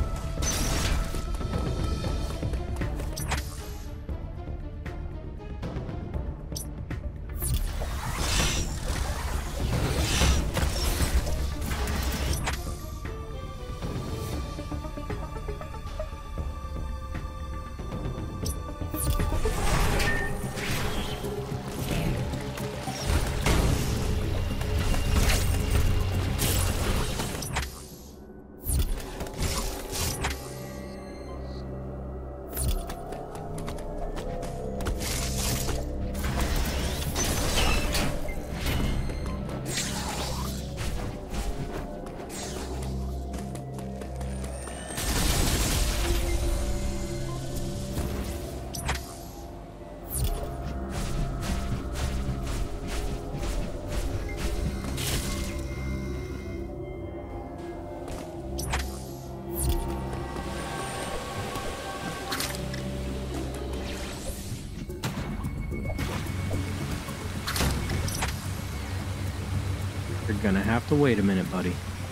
[SPEAKER 1] You're gonna have to wait a minute, buddy.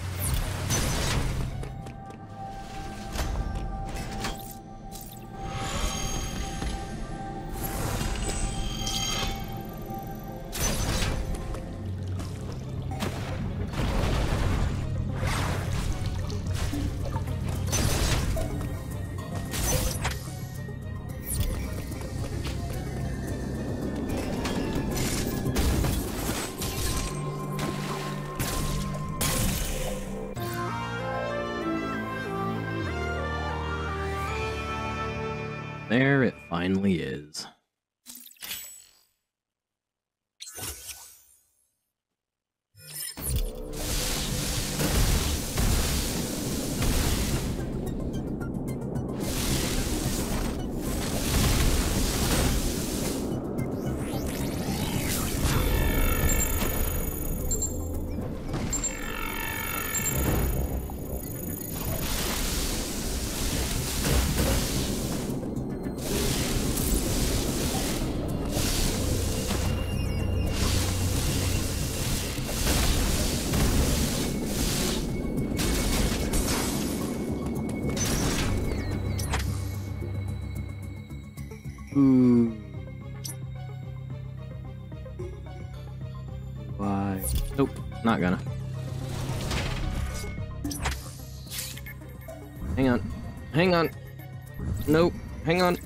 [SPEAKER 1] There it finally is. Ooh. Why? Nope, not gonna. Hang on. Hang on. Nope. Hang on.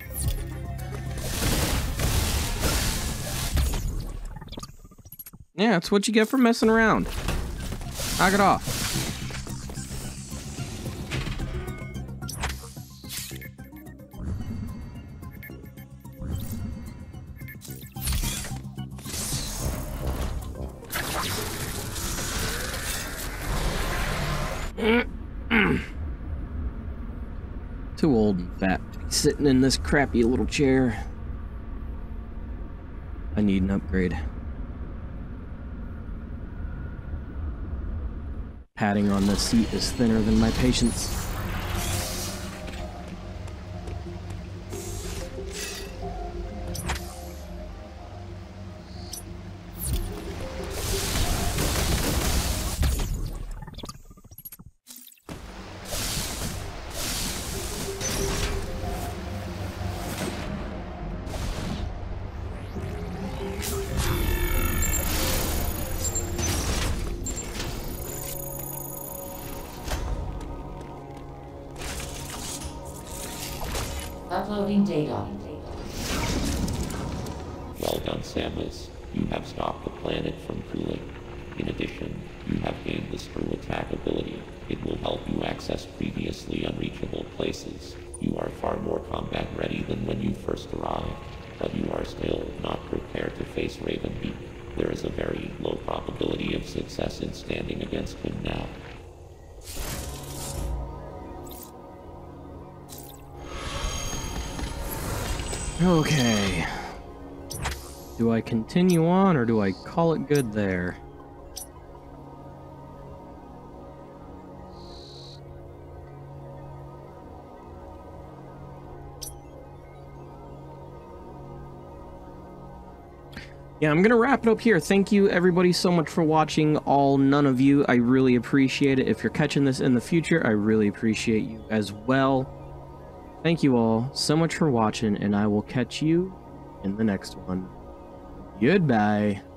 [SPEAKER 1] Yeah, that's what you get for messing around. Knock it off. Too old and fat to be sitting in this crappy little chair. I need an upgrade. Padding on this seat is thinner than my patience.
[SPEAKER 3] Uploading data.
[SPEAKER 4] Well done, Samus. You have stopped the planet from cooling. In addition, you have gained the screw attack ability. It will help you access previously unreachable places. You are far more combat ready than when you first arrived, but you are still not prepared to face Ravenbeak. There is a very low probability of success in standing against him now.
[SPEAKER 1] Okay. Do I continue on or do I call it good there? Yeah, I'm gonna wrap it up here. Thank you everybody so much for watching. All none of you, I really appreciate it. If you're catching this in the future, I really appreciate you as well. Thank you all so much for watching, and I will catch you in the next one. Goodbye.